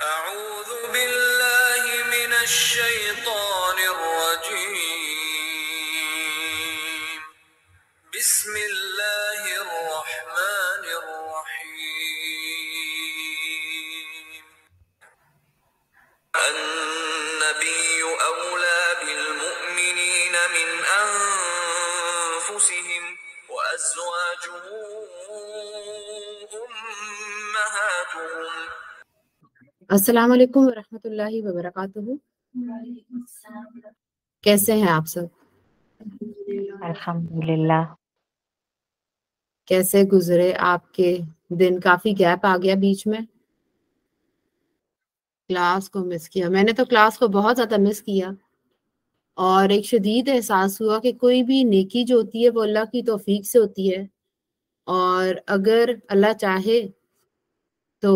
أعوذ بالله من الشيطان الرجيم بسم الله الرحمن الرحيم النبي أولى بالمؤمنين من أنفسهم وأزواجه أمهاتهم. السلام علیکم ورحمۃ اللہ وبرکاتہ. کیسے ہیں آپ سب؟ الحمدللہ. کیسے گزرے آپ کے دن؟ کافی گیپ آ گیا بیچ میں. کلاس کو مس کیا میں نے، تو کلاس کو بہت زیادہ مس کیا، اور ایک شدید احساس ہوا کہ کوئی بھی نیکی جو ہوتی ہے وہ اللہ کی توفیق سے ہوتی ہے، اور اگر اللہ چاہے تو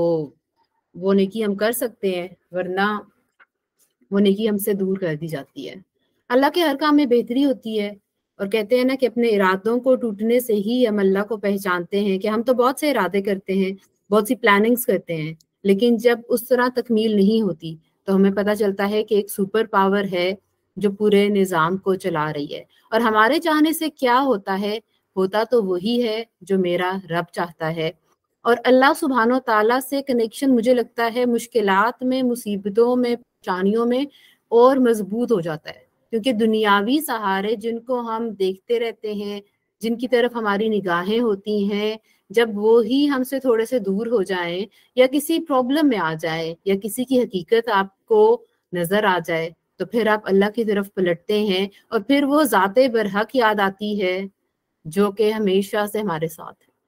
وہ نیکی ہم کر سکتے ہیں، ورنہ وہ نیکی ہم سے دور کر دی جاتی ہے. اللہ کے ہر کام میں بہتری ہوتی ہے، اور کہتے ہیں نا کہ اپنے ارادوں کو ٹوٹنے سے ہی ہم اللہ کو پہچانتے ہیں کہ ہم تو بہت سے ارادے کرتے ہیں، بہت سی پلاننگز کرتے ہیں، لیکن جب اس طرح تکمیل نہیں ہوتی تو ہمیں پتہ چلتا ہے کہ ایک سپر پاور ہے جو پورے نظام کو چلا رہی ہے. اور ہمارے چاہنے سے کیا ہوتا ہے؟ ہوتا تو وہی ہے جو میرا رب چاہتا ہے. اور اللہ سبحانہ و تعالیٰ سے کنیکشن مجھے لگتا ہے مشکلات میں، مصیبتوں میں، پریشانیوں میں اور مضبوط ہو جاتا ہے، کیونکہ دنیاوی سہارے جن کو ہم دیکھتے رہتے ہیں، جن کی طرف ہماری نگاہیں ہوتی ہیں، جب وہی ہم سے تھوڑے سے دور ہو جائیں یا کسی پرابلم میں آ جائے یا کسی کی حقیقت آپ کو نظر آ جائے، تو پھر آپ اللہ کی طرف پلٹتے ہیں، اور پھر وہ ذات برحق یاد آتی ہے جو کہ ہمیشہ سے ہمارے ساتھ ہے.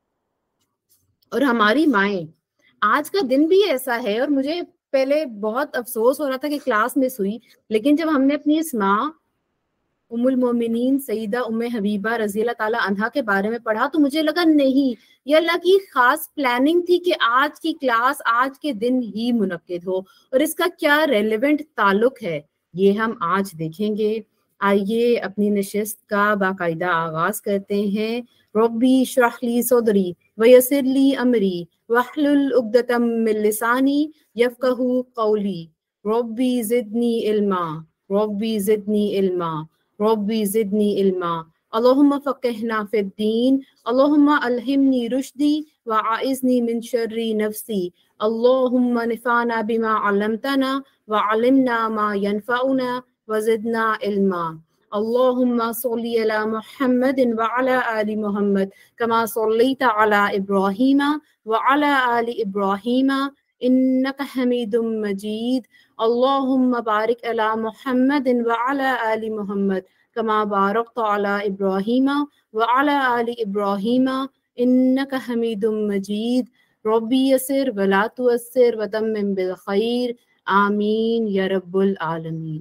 اور ہماری مائیں، آج کا دن بھی ایسا ہے، اور مجھے پہلے بہت افسوس ہو رہا تھا کہ کلاس مس ہوئی، لیکن جب ہم نے اپنی اس ماں ام المومنین سیدہ ام حبیبہ رضی اللہ تعالیٰ عنہا کے بارے میں پڑھا تو مجھے لگا نہیں، یہ اللہ کی خاص پلاننگ تھی کہ آج کی کلاس آج کے دن ہی منعقد ہو، اور اس کا کیا ریلیونٹ تعلق ہے یہ ہم آج دیکھیں گے. آئیے اپنی نشست کا باقاعدہ آغاز کرتے ہیں. ربی اشرح لی صدری ویسر لی امری واحلل عقدۃ من لسانی یفقہوا قولی. ربی زدنی علما ربی زدنی علما ربی زدنی علما. اللہم فقہنا فی الدین، اللہم الہمنی رشدی واعذنی من شر نفسی. اللہم نفعنا بما علمتنا وعلمنا ما ينفعنا وزدنا علما. اللہم صلی علی محمد وعلی آل محمد کما صلیت علی ابراہیم وعلی آل ابراہیم انک حمید مجید. اللہم بارک علی محمد وعلی آل محمد کما بارکت علی ابراہیم وعلی آل ابراہیم انک حمید مجید. ربی یسر ولا تعسر وتمم بالخیر، آمین یا رب العالمین.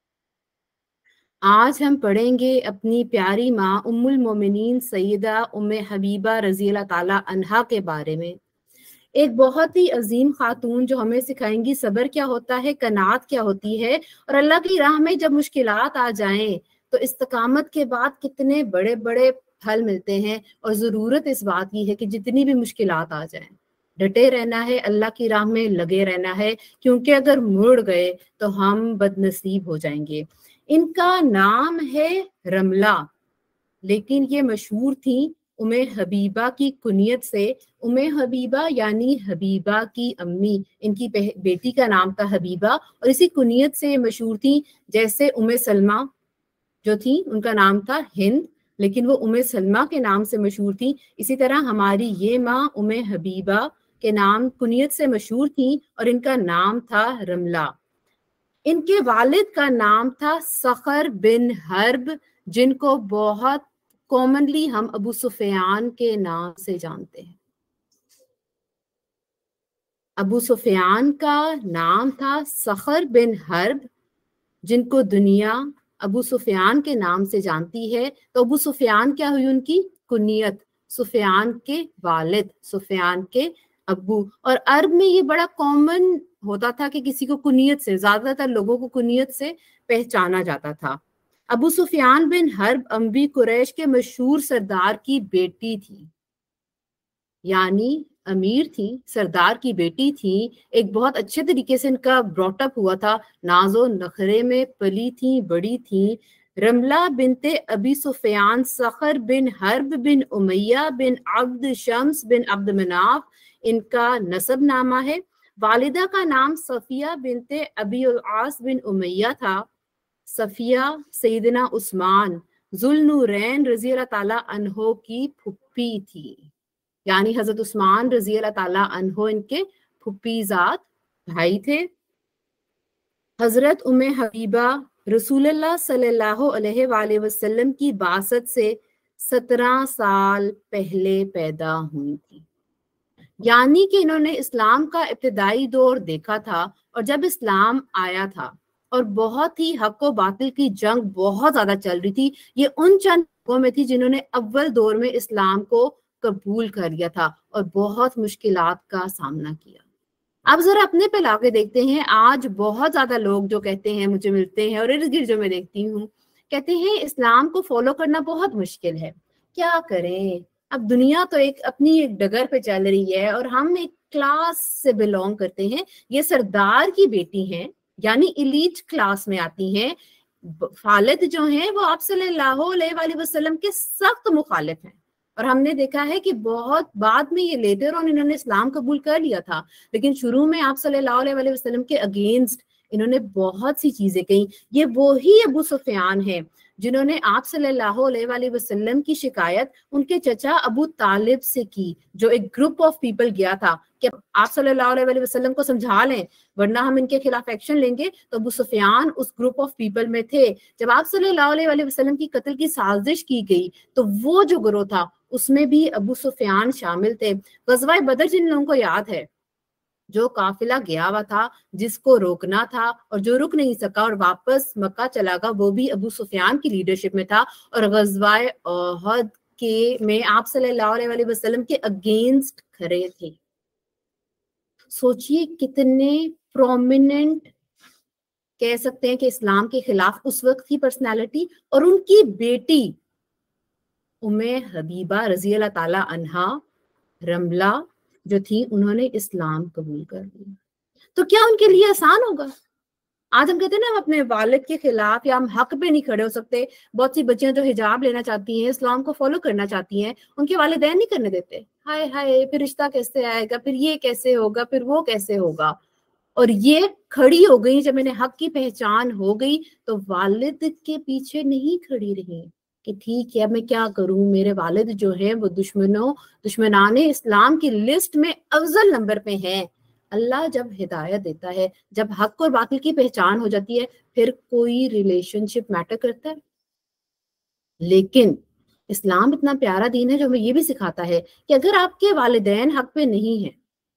آج ہم پڑھیں گے اپنی پیاری ماں ام المومنین سیدہ ام حبیبہ رضی اللہ تعالیٰ عنہا کے بارے میں. ایک بہت ہی عظیم خاتون جو ہمیں سکھائیں گی صبر کیا ہوتا ہے، قناعت کیا ہوتی ہے، اور اللہ کی راہ میں جب مشکلات آ جائیں تو استقامت کے بعد کتنے بڑے بڑے پھل ملتے ہیں. اور ضرورت اس بات کی ہے کہ جتنی بھی مشکلات آ جائیں ڈٹے رہنا ہے، اللہ کی راہ میں لگے رہنا ہے، کیونکہ اگر مڑ گئے تو ہم بد نصیب ہو جائیں گے. ان کا نام ہے رملہ، لیکن یہ مشہور تھیں ام حبیبہ کی کنیت سے. ام حبیبہ یعنی حبیبہ کی امی، ان کی بیٹی کا نام تھا حبیبہ، اور اسی کنیت سے یہ مشہور تھیں. جیسے ام سلمہ جو تھی ان کا نام تھا ہند، لیکن وہ ام سلمہ کے نام سے مشہور تھیں. اسی طرح ہماری یہ ماں ام حبیبہ کے نام کنیت سے مشہور تھیں، اور ان کا نام تھا رملہ. ان کے والد کا نام تھا صخر بن حرب، جن کو بہت کامنلی ہم ابو سفیان کے نام سے جانتے ہیں. ابو سفیان کا نام تھا صخر بن حرب، جن کو دنیا ابو سفیان کے نام سے جانتی ہے. تو ابو سفیان کیا ہوئی ان کی کنیت، سفیان کے والد، سفیان کے ابو. اور عرب میں یہ بڑا کامن ہوتا تھا کہ کسی کو کنیت سے، زیادہ تر لوگوں کو کنیت سے پہچانا جاتا تھا. ابو سفیان بن حرب اموی قریش کے مشہور سردار کی بیٹی تھی، یعنی امیر تھی، سردار کی بیٹی تھی، ایک بہت اچھے طریقے سے ان کا براٹ اپ ہوا تھا، ناز و نخرے میں پلی تھیں، بڑی تھیں۔ رملہ بنت ابی سفیان، صخر بن حرب بن امیہ بن عبد شمس بن عبد مناف ان کا نسب نامہ ہے۔ والدہ کا نام صفیہ بنت ابی العاص بن امیہ تھا۔ صفیہ سیدنا عثمان ذوالنورین رضی اللہ تعالیٰ عنہ کی پھپھی تھی، یعنی حضرت عثمان رضی اللہ تعالیٰ عنہ ان کے پھپھی زاد بھائی تھے۔ حضرت ام حبیبہ رسول اللہ صلی اللہ علیہ وآلہ وسلم کی بعثت سے 17 سال پہلے پیدا ہوئی تھی، یعنی کہ انہوں نے اسلام کا ابتدائی دور دیکھا تھا، اور جب اسلام آیا تھا اور بہت ہی حق و باطل کی جنگ بہت زیادہ چل رہی تھی، یہ ان چند لوگوں میں تھی جنہوں نے اول دور میں اسلام کو قبول کر لیا تھا اور بہت مشکلات کا سامنا کیا۔ اب ذرا اپنے پہ لا کے دیکھتے ہیں، آج بہت زیادہ لوگ جو کہتے ہیں، مجھے ملتے ہیں اور ارد گرد جو میں دیکھتی ہوں، کہتے ہیں اسلام کو فالو کرنا بہت مشکل ہے، کیا کریں، اب دنیا تو اپنی ایک ڈگر پہ چل رہی ہے اور ہم ایک کلاس سے بلونگ کرتے ہیں، یہ سردار کی بیٹی ہیں، یعنی ایلیٹ کلاس میں آتی ہیں، خالد جو ہیں وہ آپ صلی اللہ علیہ وآلہ وسلم کے سخت مخالف ہیں، اور ہم نے دیکھا ہے کہ بہت بعد میں یہ لیٹر آن انہوں نے اسلام قبول کر لیا تھا، لیکن شروع میں آپ صلی اللہ علیہ وسلم کے اگینسٹ انہوں نے بہت سی چیزیں کہیں۔ یہ وہی ابو سفیان ہیں جنہوں نے آپ صلی اللہ علیہ وآلہ وسلم کی شکایت ان کے چچا ابو طالب سے کی، جو ایک گروپ آف پیپل گیا تھا کہ آپ صلی اللہ علیہ وآلہ وسلم کو سمجھا لیں ورنہ ہم ان کے خلاف ایکشن لیں گے، تو ابو سفیان اس گروپ آف پیپل میں تھے۔ جب آپ صلی اللہ علیہ وآلہ وسلم کی قتل کی سازش کی گئی تو وہ جو گروہ تھا اس میں بھی ابو سفیان شامل تھے۔ غزوہ بدر جن لوگوں کو یاد ہے، جو قافلہ گیا ہوا تھا، جس کو روکنا تھا اور جو رک نہیں سکا اور واپس مکہ چلا گا، وہ بھی ابو سفیان کی لیڈرشپ میں تھا، اور غزوہ احد میں آپ صلی اللہ علیہ وآلہ وسلم کے اگینسٹ کھڑے تھے۔ سوچئے کتنے پرومیننٹ کہہ سکتے ہیں کہ اسلام کے خلاف اس وقت کی پرسنالٹی، اور ان کی بیٹی ام حبیبہ رضی اللہ تعالی عنہا رملہ جو تھی، انہوں نے اسلام قبول کر لیا، تو کیا ان کے لیے آسان ہوگا؟ آج ہم کہتے ہیں نا ہم اپنے والد کے خلاف یا ہم حق پہ نہیں کھڑے ہو سکتے۔ بہت سی بچیاں جو حجاب لینا چاہتی ہیں، اسلام کو فالو کرنا چاہتی ہیں، ان کے والدین نہیں کرنے دیتے، ہائے ہائے پھر رشتہ کیسے آئے گا، پھر یہ کیسے ہوگا، پھر وہ کیسے ہوگا۔ اور یہ کھڑی ہو گئی، جب انہیں حق کی پہچان ہو گئی تو والد کے پیچھے نہیں کھڑی رہی کہ ٹھیک ہے اب میں کیا کروں، میرے والد جو ہیں وہ دشمنان اسلام کی لسٹ میں افضل نمبر پہ ہیں۔ اللہ جب ہدایت دیتا ہے، جب حق اور باطل کی پہچان ہو جاتی ہے، پھر کوئی ریلیشن شپ میٹر کرتا ہے؟ لیکن اسلام اتنا پیارا دین ہے جو ہمیں یہ بھی سکھاتا ہے کہ اگر آپ کے والدین حق پہ نہیں ہیں،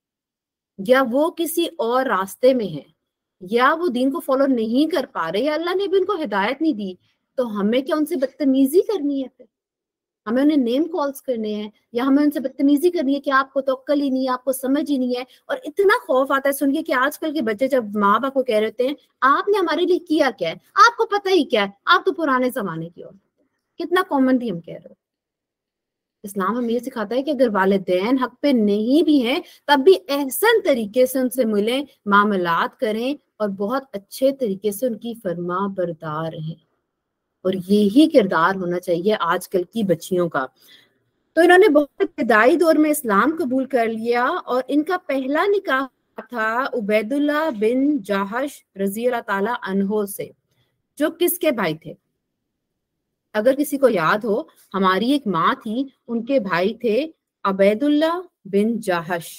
یا وہ کسی اور راستے میں ہیں، یا وہ دین کو فالو نہیں کر پا رہے، یا اللہ نے بھی ان کو ہدایت نہیں دی، تو ہمیں کیا ان سے بدتمیزی کرنی ہے؟ پھر ہمیں انہیں نیم کالز کرنے ہیں، یا ہمیں ان سے بدتمیزی کرنی ہے کہ آپ کو تو عقل ہی نہیں ہے، آپ کو سمجھ ہی نہیں ہے؟ اور اتنا خوف آتا ہے سن کے کہ آج کل کے بچے جب ماں باپ کو کہہ رہے ہوتے ہیں آپ نے ہمارے لیے کیا کیا ہے، آپ کو پتہ ہی کیا ہے، آپ تو پرانے زمانے کی عورت، کتنا کامنلی ہم کہہ رہے ہیں۔ اسلام ہمیں یہ سکھاتا ہے کہ اگر والدین حق پہ نہیں بھی ہیں تب بھی احسن طریقے سے ان سے ملیں، معاملات کریں، اور بہت اچھے طریقے سے ان کی فرما بردار رہیں، اور یہی کردار ہونا چاہیے آج کل کی بچیوں کا۔ تو انہوں نے بہت ابتدائی دور میں اسلام قبول کر لیا، اور ان کا پہلا نکاح تھا عبید اللہ بن جاحش رضی اللہ تعالی عنہ سے، جو کس کے بھائی تھے؟ اگر کسی کو یاد ہو، ہماری ایک ماں تھی، ان کے بھائی تھے عبید اللہ بن جاحش،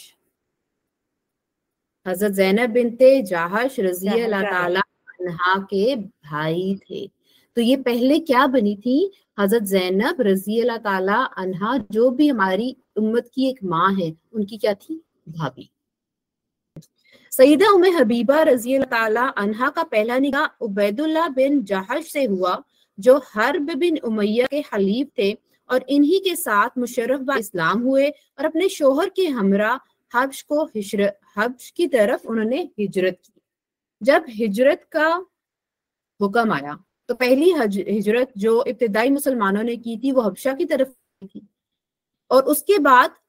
حضرت زینب بنت جاحش رضی اللہ تعالی عنہا کے بھائی تھے۔ تو یہ پہلے کیا بنی تھی؟ حضرت زینب رضی اللہ تعالی عنہا، جو بھی ہماری امت کی ایک ماں ہے، ان کی کیا تھی؟ بھابی۔ سیدہ ام حبیبہ رضی اللہ تعالی عنہا کا پہلا نکاح عبید اللہ بن جاحش سے ہوا، جو حرب بن امیہ کے حلیف تھے، اور انہی کے ساتھ مشرف با اسلام ہوئے، اور اپنے شوہر کے ہمراہ حبش کی طرف انہوں نے ہجرت کی۔ جب ہجرت کا حکم آیا تو پہلی ہجرت جو ابتدائی مسلمانوں نے کی تھی وہ حبشہ کی طرف تھی، اور اس کے بعد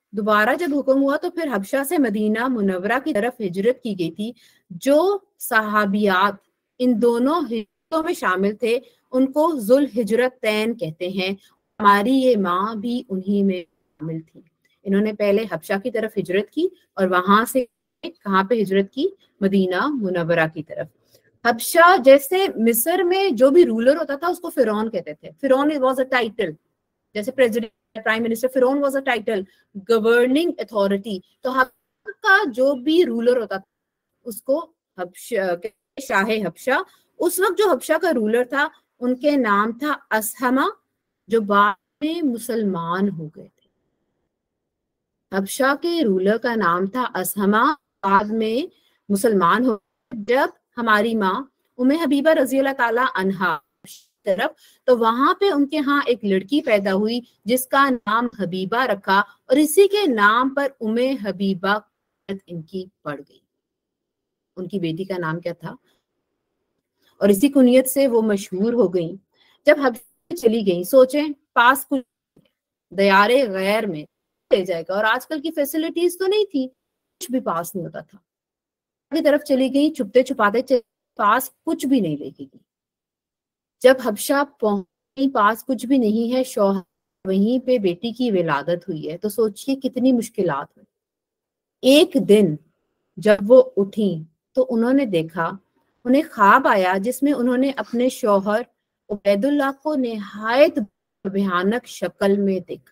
دوبارہ جب حکم ہوا تو پھر حبشہ سے مدینہ منورہ کی طرف ہجرت کی گئی تھی. جو صحابیات ان دونوں ہجرتوں میں شامل تھے ان کو ذوالہجرتین کہتے ہیں. ہماری یہ ماں بھی انہی میں شامل تھی. انہوں نے پہلے حبشہ کی طرف ہجرت کی اور وہاں سے کہاں پہ ہجرت کی؟ مدینہ منورہ کی طرف. حبشہ جیسے مصر میں جو بھی رولر ہوتا تھا اس کو فرعون کہتے تھے. فرعون واز اے ٹائٹل, جیسے پریزیڈنٹ پرائم منسٹر فرعون was a title, governing authority. تو حبشہ کا جو بھی رولر ہوتا تھا اس کو حبشہ شاہ حبشہ. اس وقت جو حبشہ کا رولر تھا ان کے نام تھا اسہمہ, جو بعد میں مسلمان ہو گئے تھے. حبشہ کے رولر کا نام تھا اسہمہ, بعد میں مسلمان ہو گئے. جب ہماری ماں ام حبیبہ رضی اللہ تعالی عنہا طرف تو وہاں پہ ان کے ہاں ایک لڑکی پیدا ہوئی جس کا نام حبیبہ رکھا, اور اسی کے نام پر ام حبیبہ ان کی پڑ گئی. ان کی بیٹی کا نام کیا تھا؟ اور اسی کنیت سے وہ مشہور ہو گئیں. جب حبشہ چلی گئیں, سوچیں پاس کچھ دیار غیر میں لے جائے گا, اور آج کل کی فیسلٹیز تو نہیں تھی, کچھ بھی پاس نہیں ہوتا تھا. کی طرف چلی گئی, چھپتے چھپاتے پاس کچھ بھی نہیں لے گئی. جب حبشہ پہنچی پاس کچھ بھی نہیں ہے, شوہر وہیں پہ بیٹی کی ولادت ہوئی ہے. تو سوچئے کتنی مشکلات ہوئی. ایک دن جب وہ اٹھیں تو انہوں نے دیکھا, انہیں خواب آیا جس میں انہوں نے اپنے شوہر عبید اللہ کو نہایت بھیانک شکل میں دیکھا.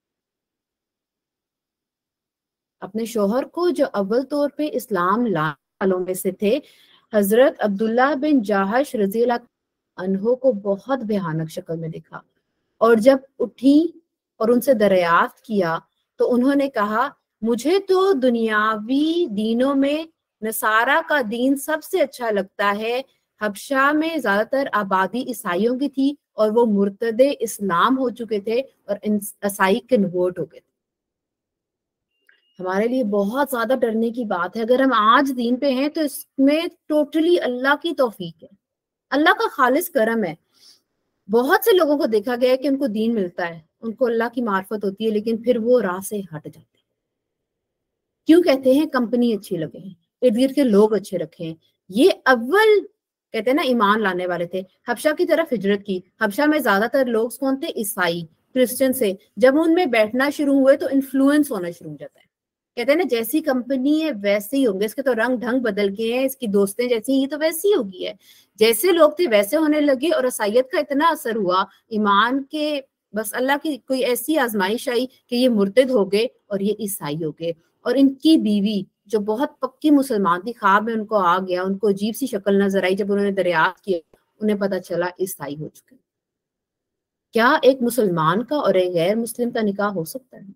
اپنے شوہر کو جو اول طور پہ اسلام لانے والوں میں سے تھے, حضرت عبداللہ بن جاحش رضی اللہ عنہ کو بہت بھیانک شکل میں دیکھا. اور جب اٹھی اور ان سے دریافت کیا تو انہوں نے کہا, مجھے تو دنیاوی دینوں میں نصارہ کا دین سب سے اچھا لگتا ہے. حبشہ میں زیادہ تر آبادی عیسائیوں کی تھی اور وہ مرتد اسلام ہو چکے تھے اور عیسائی کنورٹ ہو گئے تھے. ہمارے لیے بہت زیادہ ڈرنے کی بات ہے. اگر ہم آج دین پہ ہیں تو اس میں ٹوٹلی اللہ کی توفیق ہے, اللہ کا خالص کرم ہے. بہت سے لوگوں کو دیکھا گیا ہے کہ ان کو دین ملتا ہے, ان کو اللہ کی معرفت ہوتی ہے, لیکن پھر وہ راہ سے ہٹ جاتے ہیں. کیوں کہتے ہیں؟ کمپنی اچھی لگے ہیں, ارد گرد کے لوگ اچھے رکھے ہیں. یہ اول کہتے ہیں نا ایمان لانے والے تھے, حبشہ کی طرف ہجرت کی. حبشہ میں زیادہ تر لوگ کون تھے؟ عیسائی, کرسچن سے. جب ان میں بیٹھنا شروع ہوئے تو انفلوئنس ہونا شروع ہو جاتا ہے. کہتے ہیں نا جیسی کمپنی ہے ویسے ہی ہوں گے, اس کے تو رنگ ڈھنگ بدل گئے ہیں, اس کی دوستیں جیسی ہیں یہ تو ویسی ہوگی ہے. جیسے لوگ تھے ویسے ہونے لگے, اور عیسائیت کا اتنا اثر ہوا ایمان کے, بس اللہ کی کوئی ایسی آزمائش آئی کہ یہ مرتد ہو گئے اور یہ عیسائی ہو گئے. اور ان کی بیوی جو بہت پکی مسلمان تھی, خواب میں ان کو آ گیا, ان کو عجیب سی شکل نظر آئی. جب انہوں نے دریافت کیا انہیں پتا چلا عیسائی ہو چکے. کیا ایک مسلمان کا اور ایک غیر مسلم کا نکاح ہو سکتا ہے؟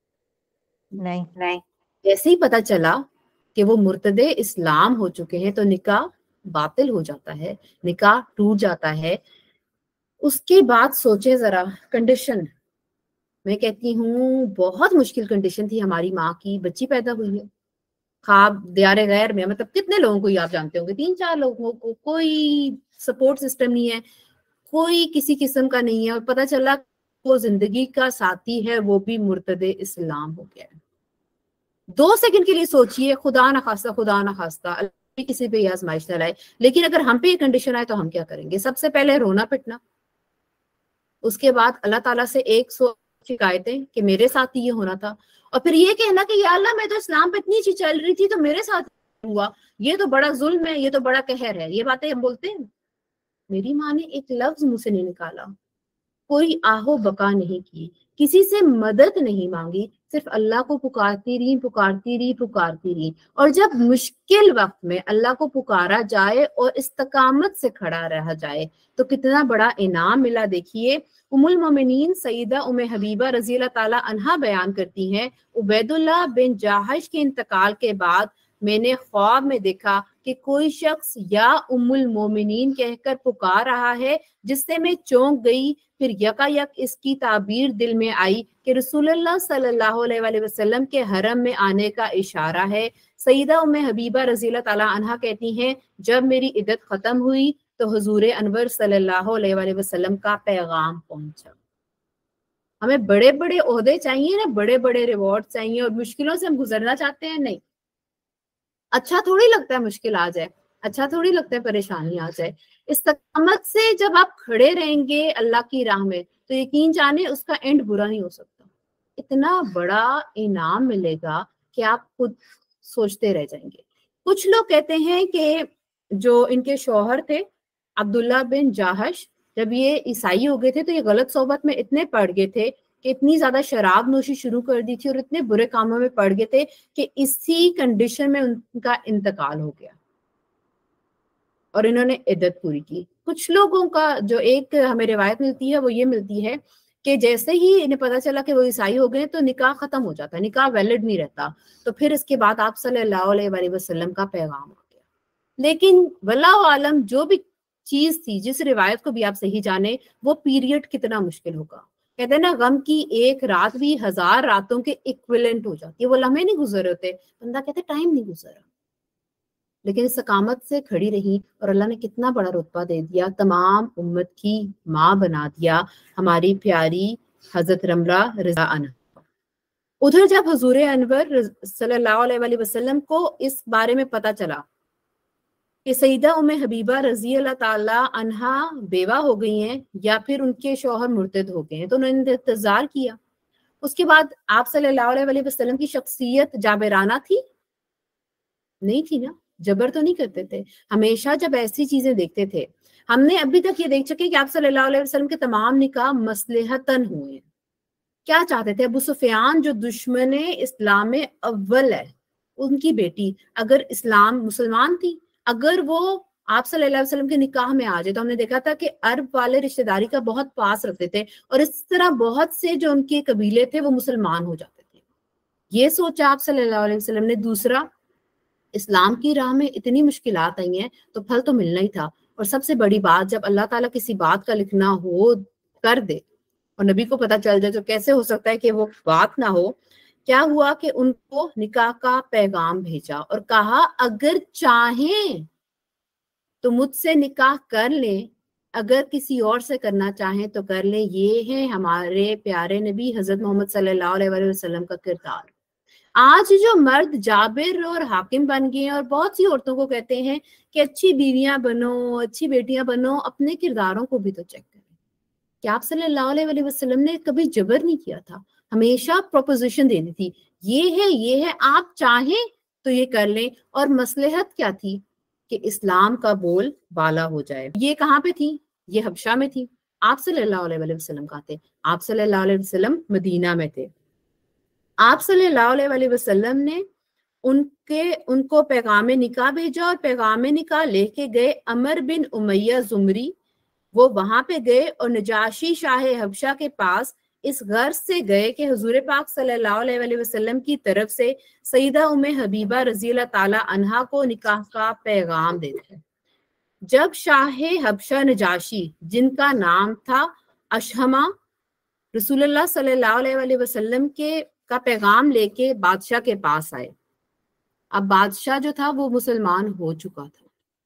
نہیں. جیسے ہی پتا چلا کہ وہ مرتد اسلام ہو چکے ہیں تو نکاح باطل ہو جاتا ہے, نکاح ٹوٹ جاتا ہے. اس کے بعد سوچے ذرا کنڈیشن, میں کہتی ہوں بہت مشکل کنڈیشن تھی ہماری ماں کی. بچی پیدا ہوئی ہے, خواب دیار غیر میں, مطلب کتنے لوگوں کو آپ جانتے ہوں گے, 3-4 لوگوں کو, کوئی سپورٹ سسٹم نہیں ہے, کوئی کسی قسم کا نہیں ہے, اور پتا چلا وہ زندگی کا ساتھی ہے وہ بھی مرتد اسلام ہو گیا ہے. 2 سیکنڈ کے لیے سوچئے, خدا نہ خواستہ اللہ کسی پہ یہ آزمائش نہ لائے, لیکن اگر ہم پہ یہ کنڈیشن آئے تو ہم کیا کریں گے؟ سب سے پہلے رونا پٹنا, اس کے بعد اللہ تعالیٰ سے 100 شکایتیں کہ میرے ساتھ ہی یہ ہونا تھا, اور پھر یہ کہنا کہ یا اللہ میں تو اسلام پہ اتنی اچھی چل رہی تھی تو میرے ساتھ ہوا, یہ تو بڑا ظلم ہے, یہ تو بڑا قہر ہے. یہ باتیں ہم بولتے ہیں. میری ماں نے ایک لفظ منہ سے نہیں نکالا, کوئی آہو بکا نہیں کی, کسی سے مدد نہیں مانگی, صرف اللہ کو پکارتی رہی. اور جب مشکل وقت میں اللہ کو پکارا جائے اور استقامت سے کھڑا رہا جائے تو کتنا بڑا انعام ملا. دیکھیے ام المومنین سیدہ ام حبیبہ رضی اللہ تعالی عنہا بیان کرتی ہیں, عبید اللہ بن جاحش کے انتقال کے بعد میں نے خواب میں دیکھا کہ کوئی شخص یا ام المومنین کہہ کر پکار رہا ہے, جس سے میں چونک گئی. پھر یکایک اس کی تعبیر دل میں آئی کہ رسول اللہ صلی اللہ علیہ وآلہ وسلم کے حرم میں آنے کا اشارہ ہے. سیدہ ام حبیبہ رضی اللہ تعالی عنہا کہتی ہیں, جب میری عدت ختم ہوئی تو حضور انور صلی اللہ علیہ وآلہ وسلم کا پیغام پہنچا. ہمیں بڑے بڑے عہدے چاہیے نا، بڑے بڑے ریوارڈ چاہیے، اور مشکلوں سے ہم گزرنا چاہتے ہیں؟ نہیں، اچھا تھوڑی لگتا ہے مشکل آ جائے، اچھا تھوڑی لگتا ہے پریشانی آ جائے۔ استقامت سے جب آپ کھڑے رہیں گے اللہ کی راہ میں تو یقین جانے اس کا اینڈ برا نہیں ہو سکتا، اتنا بڑا انعام ملے گا کہ آپ خود سوچتے رہ جائیں گے۔ کچھ لوگ کہتے ہیں کہ جو ان کے شوہر تھے عبداللہ بن جاہش، جب یہ عیسائی ہو گئے تھے تو یہ غلط صحبت میں اتنے پڑ گئے تھے کہ اتنی زیادہ شراب نوشی شروع کر دی تھی اور اتنے برے کاموں میں پڑ گئے تھے کہ اسی کنڈیشن میں ان کا انتقال ہو گیا اور انہوں نے عدت پوری کی۔ کچھ لوگوں کا جو ایک ہمیں روایت ملتی ہے وہ یہ ملتی ہے کہ جیسے ہی انہیں پتا چلا کہ وہ عیسائی ہو گئے تو نکاح ختم ہو جاتا ہے، نکاح ویلڈ نہیں رہتا، تو پھر اس کے بعد آپ صلی اللہ علیہ وآلہ وسلم کا پیغام آ گیا۔ لیکن واللہ عالم جو بھی چیز تھی، جس روایت کو بھی آپ صحیح جانے، وہ پیریڈ کتنا مشکل ہوگا۔ کہتے ہیں نا غم کی ایک رات بھی 1000 راتوں کے ایکویلنٹ ہو جاتی ہے، وہ لمحے نہیں گزرے ہوتے، بندہ کہتے ٹائم نہیں گزرا، لیکن استقامت سے کھڑی رہی اور اللہ نے کتنا بڑا رتبہ دے دیا، تمام امت کی ماں بنا دیا ہماری پیاری حضرت رملہ رضا عنہا۔ ادھر جب حضور انور صلی اللہ علیہ وآلہ وسلم کو اس بارے میں پتا چلا کہ سیدہ ام حبیبہ رضی اللہ تعالی عنہا بیوہ ہو گئی ہیں یا پھر ان کے شوہر مرتد ہو گئے ہیں، تو انہوں نے انتظار کیا۔ اس کے بعد آپ صلی اللہ علیہ وآلہ وسلم کی شخصیت جابرانہ تھی؟ نہیں تھی نا، جبر تو نہیں کرتے تھے۔ ہمیشہ جب ایسی چیزیں دیکھتے تھے، ہم نے ابھی تک یہ دیکھ چکے کہ آپ صلی اللہ علیہ وسلم کے تمام نکاح مصلحتاً ہوئے ہیں۔ کیا چاہتے تھے؟ ابو سفیان جو دشمن اسلام اول ہے، ان کی بیٹی اگر اسلام مسلمان تھی، اگر وہ آپ صلی اللہ علیہ وسلم کے نکاح میں آ جائے، تو ہم نے دیکھا تھا کہ عرب والے رشتہ داری کا بہت پاس رکھتے تھے اور اس طرح بہت سے جو ان کے قبیلے تھے وہ مسلمان ہو جاتے تھے۔ یہ سوچا آپ صلی اللہ علیہ وسلم نے۔ دوسرا، اسلام کی راہ میں اتنی مشکلات آئی ہیں تو پھل تو ملنا ہی تھا، اور سب سے بڑی بات جب اللہ تعالیٰ کسی بات کا لکھنا ہو کر دے اور نبی کو پتا چل جائے تو کیسے ہو سکتا ہے کہ وہ بات نہ ہو۔ کیا ہوا کہ ان کو نکاح کا پیغام بھیجا اور کہا اگر چاہیں تو مجھ سے نکاح کر لیں، اگر کسی اور سے کرنا چاہیں تو کر لیں۔ یہ ہے ہمارے پیارے نبی حضرت محمد صلی اللہ علیہ وآلہ وسلم کا کردار۔ آج جو مرد جابر اور حاکم بن گئے ہیں اور بہت سی عورتوں کو کہتے ہیں کہ اچھی بیویاں بنو، اچھی بیٹیاں بنو، اپنے کرداروں کو بھی تو چیک کریں۔ کہ آپ صلی اللہ علیہ وآلہ وسلم نے کبھی جبر نہیں کیا تھا، ہمیشہ پروپوزیشن دینی تھی، یہ ہے آپ چاہیں تو یہ کر لیں۔ اور مصلحت کیا تھی؟ کہ اسلام کا بول بالا ہو جائے۔ یہ کہاں پہ تھی؟ یہ حبشہ میں تھی، آپ صلی اللہ علیہ وآلہ وسلم کہاں تھے؟ آپ صلی اللہ علیہ وسلم مدینہ میں تھے۔ آپ صلی اللہ علیہ وآلہ وسلم نے ان کو پیغام نکاح بھیجا اور پیغام نکاح لے کے گئے عمر بن امیہ زمری۔ وہ وہاں پہ گئے اور نجاشی شاہ حبشہ کے پاس اس غرض سے گئے کہ حضور پاک صلی اللہ علیہ وآلہ وسلم کی طرف سے سیدہ ام حبیبہ رضی اللہ تعالی عنہا کو نکاح کا پیغام دے دیں۔ جب شاہ حبشہ نجاشی، جن کا نام تھا اشہما، رسول اللہ صلی اللہ علیہ وآلہ وسلم کا پیغام لے کے بادشاہ کے پاس آئے۔ اب بادشاہ جو تھا وہ مسلمان ہو چکا تھا۔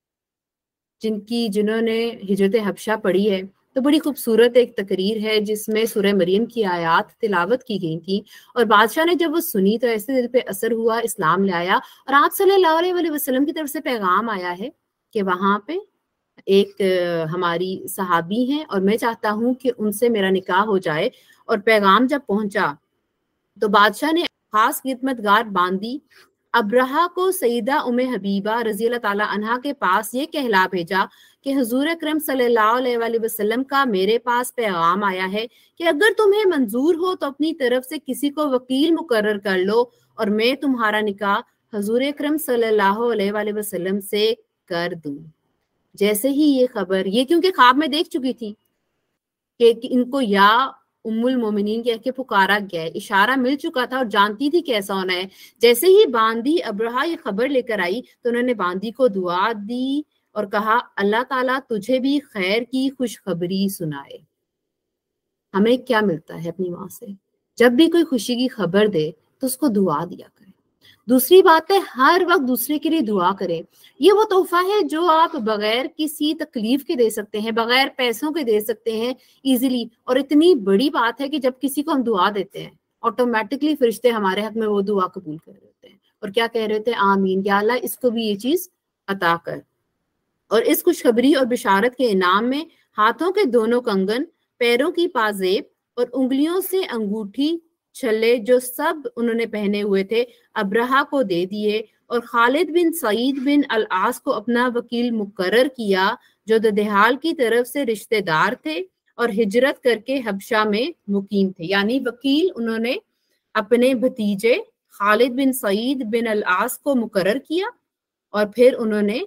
جنہوں نے ہجرت حبشہ پڑھی ہے تو بڑی خوبصورت ایک تقریر ہے جس میں سورہ مریم کی آیات تلاوت کی گئی تھی، اور بادشاہ نے جب وہ سنی تو ایسے دل پہ اثر ہوا، اسلام لے آیا، اور آپ صلی اللہ علیہ وآلہ وسلم کی طرف سے پیغام آیا ہے کہ وہاں پہ ایک ہماری صحابی ہیں اور میں چاہتا ہوں کہ ان سے میرا نکاح ہو جائے۔ اور پیغام جب پہنچا تو بادشاہ نے خاص خدمتگار باندھی، ابرہہ کو سیدہ ام حبیبہ رضی اللہ تعالی عنہا کے پاس یہ کہلا بھیجا کہ حضور اکرم صلی اللہ علیہ وآلہ وسلم کا میرے پاس پیغام آیا ہے کہ اگر تمہیں منظور ہو تو اپنی طرف سے کسی کو وکیل مقرر کر لو اور میں تمہارا نکاح حضور اکرم صلی اللہ علیہ وآلہ وسلم سے کر دوں۔ جیسے ہی یہ خبر، یہ کیونکہ خواب میں دیکھ چکی تھی کہ ان کو یا ام المومنین کہہ کے پکارا گیا ہے، اشارہ مل چکا تھا اور جانتی تھی کیسا ہونا ہے۔ جیسے ہی باندی ابرہہ یہ خبر لے کر آئی تو انہوں نے باندی کو دعا دی اور کہا اللہ تعالیٰ تجھے بھی خیر کی خوشخبری سنائے۔ ہمیں کیا ملتا ہے اپنی ماں سے؟ جب بھی کوئی خوشی کی خبر دے تو اس کو دعا دیا کریں، दूसरी बात है हर वक्त दूसरे के लिए दुआ करें। ये वो तोहफा है जो आप बगैर किसी तकलीफ के दे सकते हैं, बगैर पैसों के दे सकते हैं इजीली। और इतनी बड़ी बात है कि जब किसी को हम दुआ देते हैं ऑटोमेटिकली फरिश्ते हमारे हक में वो दुआ कबूल कर रहे होते हैं और क्या कह रहे होते हैं, आमीन, या अल्लाह इसको भी ये चीज अता कर। और इस खुशखबरी और बिशारत के इनाम में हाथों के दोनों कंगन, पैरों की पाजेब और उंगलियों से अंगूठी छल्ले जो सब उन्होंने पहने हुए थे अब्रहा को दे दिए और खालिद बिन सईद बिन अल आस को अपना वकील मुकर्रर किया जो ददेहाल की तरफ से रिश्तेदार थे और हिजरत करके हबशा में मुकीम थे। यानी वकील उन्होंने अपने भतीजे खालिद बिन सईद बिन अल आस को मुकर्रर किया और फिर उन्होंने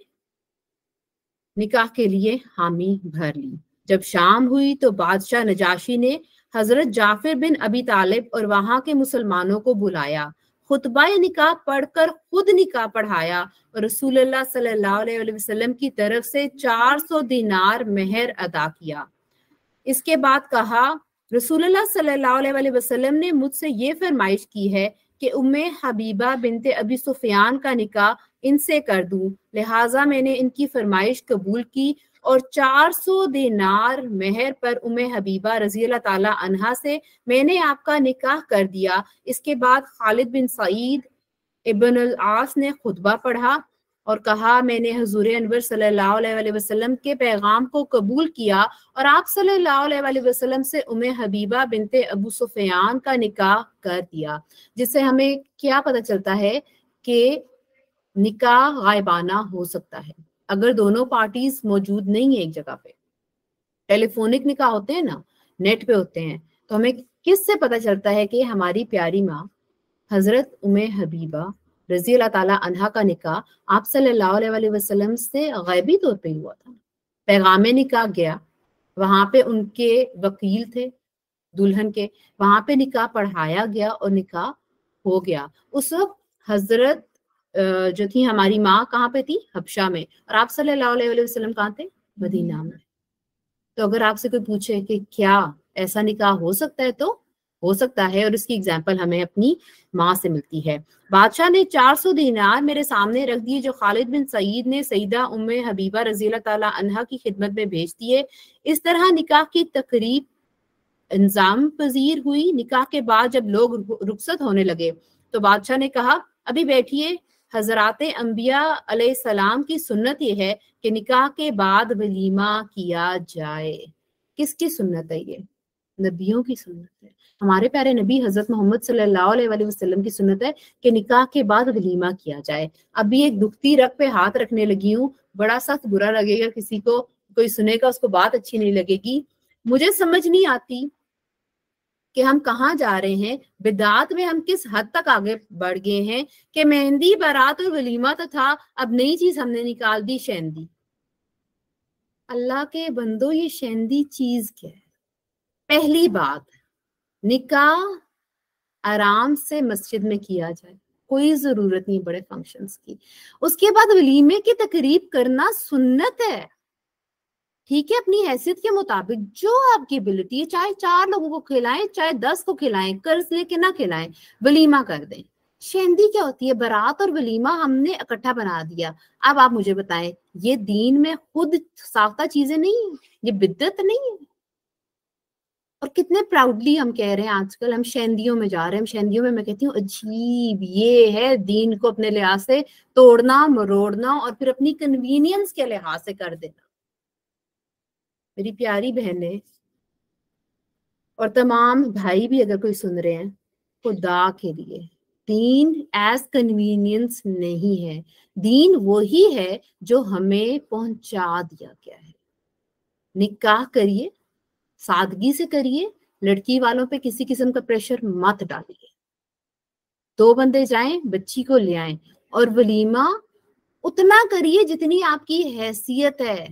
निकाह के लिए हामी भर ली। जब शाम हुई तो बादशाह नजाशी ने हजरत जाफिर बिन अबी तालिब और वहां के मुसलमानों को बुलाया, खुतबा निकाह पढ़कर खुद निकाह पढ़ाया और रसूलुल्लाह सल्लल्लाहु अलैहि वसल्लम की तरफ से 400 दिनार मेहर अदा किया। इसके बाद कहा, रसूलुल्लाह सल्लल्लाहु अलैहि वसल्लम ने मुझसे ये फरमाइश की है कि उम्मे हबीबा बिनते अबी सुफियान का निकाह इनसे कर दूं, लिहाजा मैंने इनकी फरमाइश कबूल की और 400 दिनार मेहर पर उम्मे हबीबा रजी अल्लाह ताला अन्हा से मैंने आपका निकाह कर दिया। इसके बाद खालिद बिन सईद इब्न अल आस ने खुतबा पढ़ा और कहा, मैंने हुजूर अनवर सल्लल्लाहु अलैहि वसल्लम के पैगाम को कबूल किया और आप सल्लल्लाहु अलैहि वसल्लम से उम्मे हबीबा बिनते अबू सुफियान का निकाह कर दिया। जिससे हमें क्या पता चलता है कि निकाह गायबाना हो सकता है अगर दोनों पार्टीज मौजूद नहीं है एक जगह पे। टेलीफोनिक निकाह होते हैं ना, नेट पे होते हैं, तो हमें किससे पता चलता है कि हमारी प्यारी माँ हजरत उम्मे हबीबा रजी अल्लाह ताला अन्हा का निकाह आप सल्लल्लाहु अलैहि वसल्लम से गैबी तौर पे हुआ था। पैगामे निकाह गया, वहां पे उनके वकील थे दुल्हन के, वहां पे निकाह पढ़ाया गया और निकाह हो गया। उस वक्त हजरत जो थी हमारी माँ कहाँ पे थी, हबशा में, और आप सल्लल्लाहु अलैहि वसल्लम कहाँ थे, मदीना में। तो अगर आपसे कोई पूछे कि क्या ऐसा निकाह हो सकता है, तो हो सकता है, और इसकी एग्जाम्पल हमें अपनी माँ से मिलती है। बादशाह ने 400 दिनार मेरे सामने रख दिए जो खालिद बिन सईद ने सईदा उम्मे हबीबा रज़ी अल्लाह ताला अन्हा की खिदमत में भेज दिए। इस तरह निकाह की तकरीब इंजाम पजीर हुई। निकाह के बाद जब लोग रुखसत होने लगे तो बादशाह ने कहा, अभी बैठिए, हजराते अंबिया अलैहिस्सलाम की सुन्नत ये है कि निकाह के बाद वलीमा किया जाए। किसकी सुन्नत है ये? नबियों की सुन्नत है। हमारे प्यारे नबी हजरत मोहम्मद सल्लल्लाहु अलैहि वसल्लम की सुन्नत है कि निकाह के बाद वलीमा किया जाए। अभी एक दुखती रग पे हाथ रखने लगी हूँ, बड़ा सख्त बुरा लगेगा किसी को, कोई सुनेगा उसको बात अच्छी नहीं लगेगी। मुझे समझ नहीं आती कि हम कहाँ जा रहे हैं, बिदात में हम किस हद तक आगे बढ़ गए हैं कि मेहंदी बारात और वलीमा तो था, अब नई चीज हमने निकाल दी, शेंदी। अल्लाह के बंदो, ये शेंदी चीज क्या है? पहली बात, निकाह आराम से मस्जिद में किया जाए, कोई जरूरत नहीं बड़े फंक्शंस की। उसके बाद वलीमे की तकरीब करना सुन्नत है, ठीक है, अपनी हैसियत के मुताबिक जो आपकी एबिलिटी है, चाहे 4 लोगों को खिलाएं, चाहे 10 को खिलाएं, कर्ज लेके ना खिलाएं, वलीमा कर दें। शेंदी क्या होती है? बारात और वलीमा हमने इकट्ठा बना दिया। अब आप मुझे बताएं, ये दीन में खुद साख्ता चीजें नहीं है, ये बिद्दत नहीं है। और कितने प्राउडली हम कह रहे हैं आजकल हम शेंदियों में जा रहे हैं। शेंदियों में मैं कहती हूँ अजीब, ये है दीन को अपने लिहाज से तोड़ना मरोड़ना और फिर अपनी कन्वीनियंस के लिहाज से कर देना। मेरी प्यारी बहनें और तमाम भाई भी अगर कोई सुन रहे हैं, खुदा के लिए, दीन एज कन्वीनियंस नहीं है। दीन वही है जो हमें पहुंचा दिया गया है। निकाह करिए, सादगी से करिए, लड़की वालों पे किसी किस्म का प्रेशर मत डालिए। 2 बंदे जाएं, बच्ची को ले आएं, और वलीमा उतना करिए जितनी आपकी हैसियत है।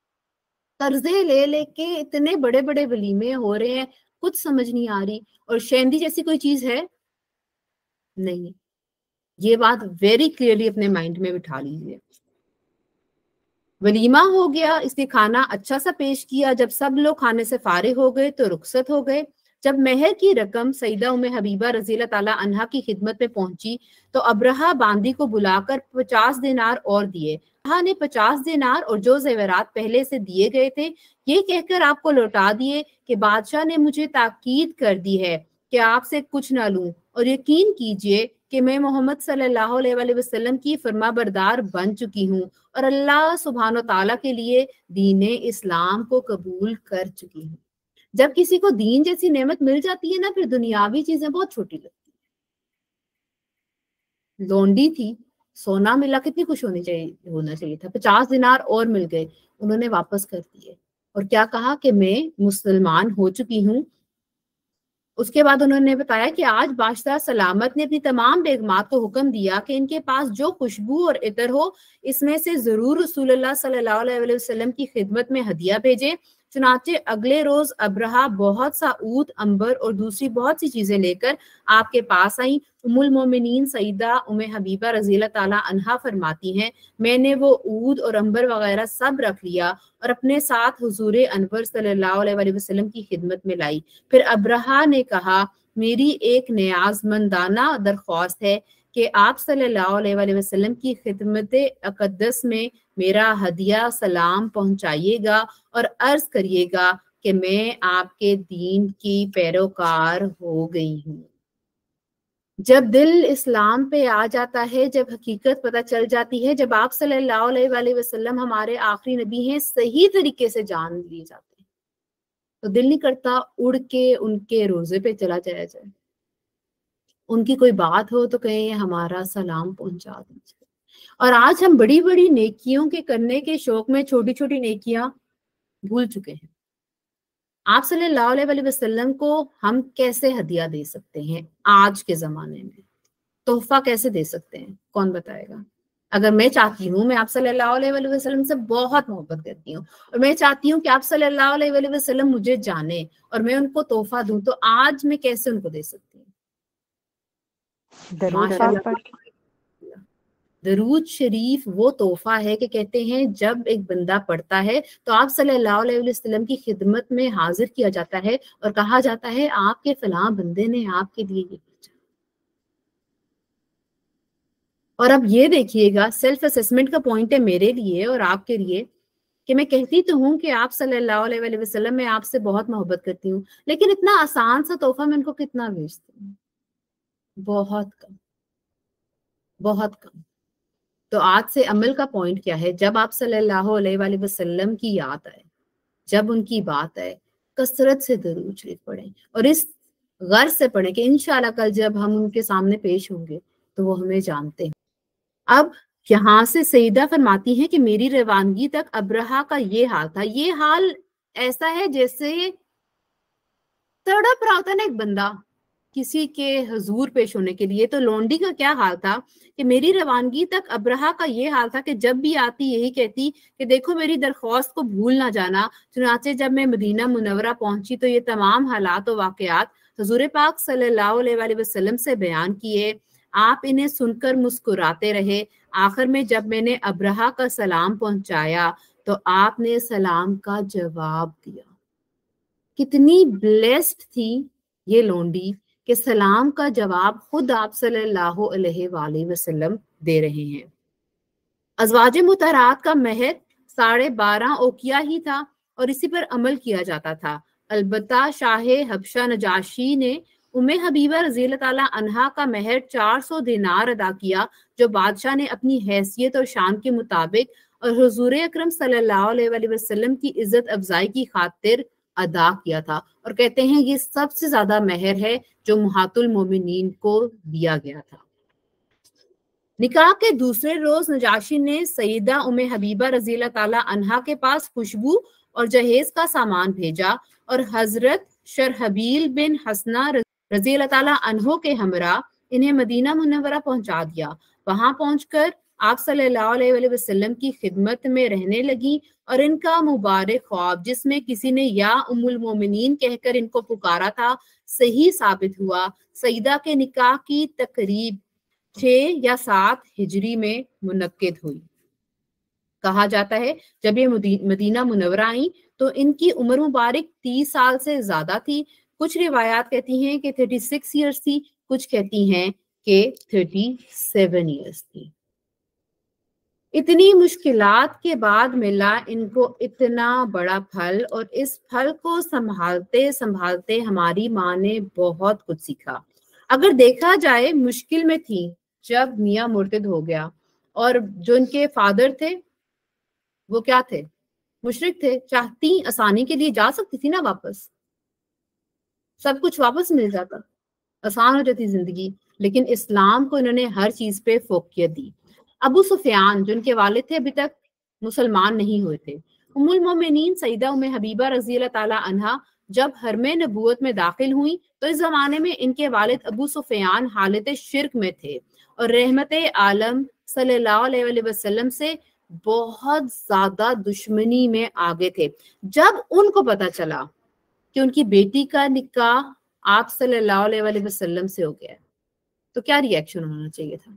कर्जे ले लेके इतने बड़े बड़े वलीमे हो रहे हैं, कुछ समझ नहीं आ रही। और शेंदी जैसी कोई चीज है नहीं, ये बात वेरी क्लियरली अपने माइंड में बिठा लीजिए। वलीमा हो गया, इसने खाना अच्छा सा पेश किया, जब सब लोग खाने से फारिग हो गए तो रुखसत हो गए। جب مہر کی رقم سیدہ ام حبیبہ رضی اللہ تعالیٰ عنہا کی خدمت میں پہنچی تو ابرہہ باندی کو بلا کر 50 دینار اور دیے۔ ابرہہ نے 50 دینار اور جو زیورات پہلے سے دیے گئے تھے یہ کہہ کر آپ کو لوٹا دیے کہ بادشاہ نے مجھے تاکید کر دی ہے کہ آپ سے کچھ نہ لوں، اور یقین کیجئے کہ میں محمد صلی اللہ علیہ وآلہ وسلم کی فرما بردار بن چکی ہوں اور اللہ سبحانہ و تعالیٰ کے لیے دین اسلام کو قبول کر چکی ہوں۔ جب کسی کو دین جیسی نعمت مل جاتی ہے نا، پھر دنیاوی چیزیں بہت چھوٹی لگتی ہیں۔ لونڈی تھی، سونا ملا، کتنی خوش ہونا چاہیے تھا۔ 50 دینار اور مل گئے، انہوں نے واپس کر دیے اور کیا کہا کہ میں مسلمان ہو چکی ہوں۔ اس کے بعد انہوں نے بتایا کہ آج بادشاہ سلامت نے اپنی تمام بیگمات کو حکم دیا کہ ان کے پاس جو خوشبو اور عطر ہو اس میں سے ضرور رسول اللہ صلی اللہ علیہ وسلم کی خدمت میں ہدیہ بھیجے۔ چنانچہ اگلے روز ابرہہ بہت سا عود، عنبر اور دوسری بہت سی چیزیں لے کر آپ کے پاس آئیں۔ ام المومنین سیدہ ام حبیبہ رضی اللہ تعالیٰ عنہا فرماتی ہیں میں نے وہ عود اور عنبر وغیرہ سب رکھ لیا اور اپنے ساتھ حضور انور صلی اللہ علیہ وآلہ وسلم کی خدمت میں لائی۔ پھر ابرہہ نے کہا میری ایک نیازمندانہ درخواست ہے کہ آپ صلی اللہ علیہ وآلہ وسلم کی خدمت اقدس میں میرا ہدیہ سلام پہنچائیے گا اور عرض کریے گا کہ میں آپ کے دین کی پیروکار ہو گئی ہوں۔ جب دل اسلام پہ آ جاتا ہے، جب حقیقت پتہ چل جاتی ہے، جب آپ صلی اللہ علیہ وآلہ وسلم ہمارے آخری نبی ہیں، صحیح طریقے سے جان لیے جاتے ہیں، تو دل نہیں کرتا اڑ کے ان کے روزے پہ چلا جایا جائے، ان کی کوئی بات ہو تو کہیں ہمارا سلام پہنچا دیجیے۔ اور آج ہم بڑی بڑی نیکیوں کے کرنے کے شوق میں چھوٹی چھوٹی نیکیاں بھول چکے ہیں۔ آپ صلی اللہ علیہ وآلہ وسلم کو ہم کیسے ہدیہ دے سکتے ہیں؟ آج کے زمانے میں تحفہ کیسے دے سکتے ہیں؟ کون بتائے گا؟ اگر میں چاہتی ہوں، میں آپ صلی اللہ علیہ وآلہ وسلم سے بہت محبت کرتی ہوں اور میں چاہتی ہوں کہ آپ صلی اللہ علیہ وآلہ وسلم مجھے جانے اور میں ان کو تحفہ دوں، تو آج میں کیسے ان کو دے سکتی ہوں؟ درود ماشاء پاک پڑھ اللہ، درود شریف وہ تحفہ ہے کہ کہتے ہیں جب ایک بندہ پڑھتا ہے تو آپ صلی اللہ علیہ وسلم کی خدمت میں حاضر کیا جاتا ہے اور کہا جاتا ہے آپ کے فلاں بندے نے آپ کے لیے یہ بھیجا۔ اور اب یہ دیکھیے گا، سیلف اسیسمنٹ کا پوائنٹ ہے میرے لیے اور آپ کے لیے کہ میں کہتی تو ہوں کہ آپ صلی اللہ علیہ وسلم میں آپ سے بہت محبت کرتی ہوں، لیکن اتنا آسان سا تحفہ میں ان کو کتنا بھیجتی ہوں؟ بہت کم، بہت کم۔ تو آج سے عمل کا پوائنٹ کیا ہے؟ جب آپ صلی اللہ علیہ وآلہ وسلم کی یاد آئے، جب ان کی بات آئے، کثرت سے درود شریف پڑھیں اور اس غرض سے پڑھیں کہ انشاءاللہ کل جب ہم ان کے سامنے پیش ہوں گے تو وہ ہمیں جانتے ہیں۔ اب یہاں سے سیدہ فرماتی ہیں کہ میری روانگی تک ابرہہ کا یہ حال تھا۔ یہ حال ایسا ہے جیسے تڑپ رہا ہوتا ہے نا ایک بندہ کسی کے حضور پیش ہونے کے لیے، تو لونڈی کا کیا حال تھا کہ میری روانگی تک ابرہہ کا یہ حال تھا کہ جب بھی آتی یہی کہتی کہ دیکھو میری درخواست کو بھول نہ جانا۔ چنانچہ جب میں مدینہ منورہ پہنچی تو یہ تمام حالات و واقعات حضور پاک صلی اللہ علیہ وآلہ وسلم سے بیان کیے، آپ انہیں سن کر مسکراتے رہے۔ آخر میں جب میں نے ابرہہ کا سلام پہنچایا تو آپ نے سلام کا جواب دیا۔ کتنی بلیسڈ تھی یہ لونڈی کہ سلام کا جواب خود آپ صلی اللہ علیہ وآلہ وسلم دے رہے ہیں۔ ازواج مطہرات کا مہر 12.5 اوقیہ ہی تھا اور اسی پر عمل کیا جاتا تھا۔ البتہ شاہ حبشہ نجاشی نے ام حبیبہ رضی اللہ تعالیٰ عنہا کا مہر 400 دینار ادا کیا، جو بادشاہ نے اپنی حیثیت اور شان کے مطابق اور حضور اکرم صلی اللہ علیہ وآلہ وسلم کی عزت افزائی کی خاطر ادا کیا تھا، اور کہتے ہیں یہ سب سے زیادہ مہر ہے جو امہات المومنین کو دیا گیا تھا۔ نکاح کے دوسرے روز نجاشی نے سیدہ ام حبیبہ رضی اللہ تعالیٰ عنہا کے پاس خوشبو اور جہیز کا سامان بھیجا اور حضرت شرحبیل بن حسنہ رضی اللہ تعالیٰ عنہ کے ہمراہ انہیں مدینہ منورہ پہنچا دیا۔ وہاں پہنچ کر آپ صلی اللہ علیہ وآلہ وسلم کی خدمت میں رہنے لگی اور ان کا مبارک خواب جس میں کسی نے یا ام المومنین کہہ کر ان کو پکارا تھا صحیح ثابت ہوا۔ سیدہ کے نکاح کی تقریب 6 یا 7 ہجری میں منعقد ہوئی۔ کہا جاتا ہے جب یہ مدینہ منورہ آئیں تو ان کی عمر مبارک 30 سال سے زیادہ تھی۔ کچھ روایات کہتی ہیں کہ 36 ایئرس تھی، کچھ کہتی ہیں کہ 37 ایئرس تھی۔ اتنی مشکلات کے بعد ملا ان کو اتنا بڑا پھل، اور اس پھل کو سنبھالتے سنبھالتے ہماری ماں نے بہت کچھ سیکھا۔ اگر دیکھا جائے مشکل میں تھی جب میاں مرتد ہو گیا، اور جو ان کے فادر تھے وہ کیا تھے؟ مشرک تھے۔ چاہتی آسانی کے لیے جا سکتی تھی نا واپس، سب کچھ واپس مل جاتا، آسان ہو جاتی زندگی، لیکن اسلام کو انہوں نے ہر چیز پہ فوقیت دی۔ ابو سفیان جو ان کے والد تھے ابھی تک مسلمان نہیں ہوئے تھے۔ ام المومنین سیدہ ام حبیبہ رضی اللہ تعالی عنہا جب حرم نبوت میں داخل ہوئیں تو اس زمانے میں ان کے والد ابو سفیان حالت شرک میں تھے، اور رحمت عالم صلی اللہ علیہ وآلہ وسلم سے بہت زیادہ دشمنی میں آگے تھے۔ جب ان کو پتا چلا کہ ان کی بیٹی کا نکاح آپ صلی اللہ علیہ وآلہ وسلم سے ہو گیا ہے تو کیا ری ایکشن ہونا چاہیے تھا؟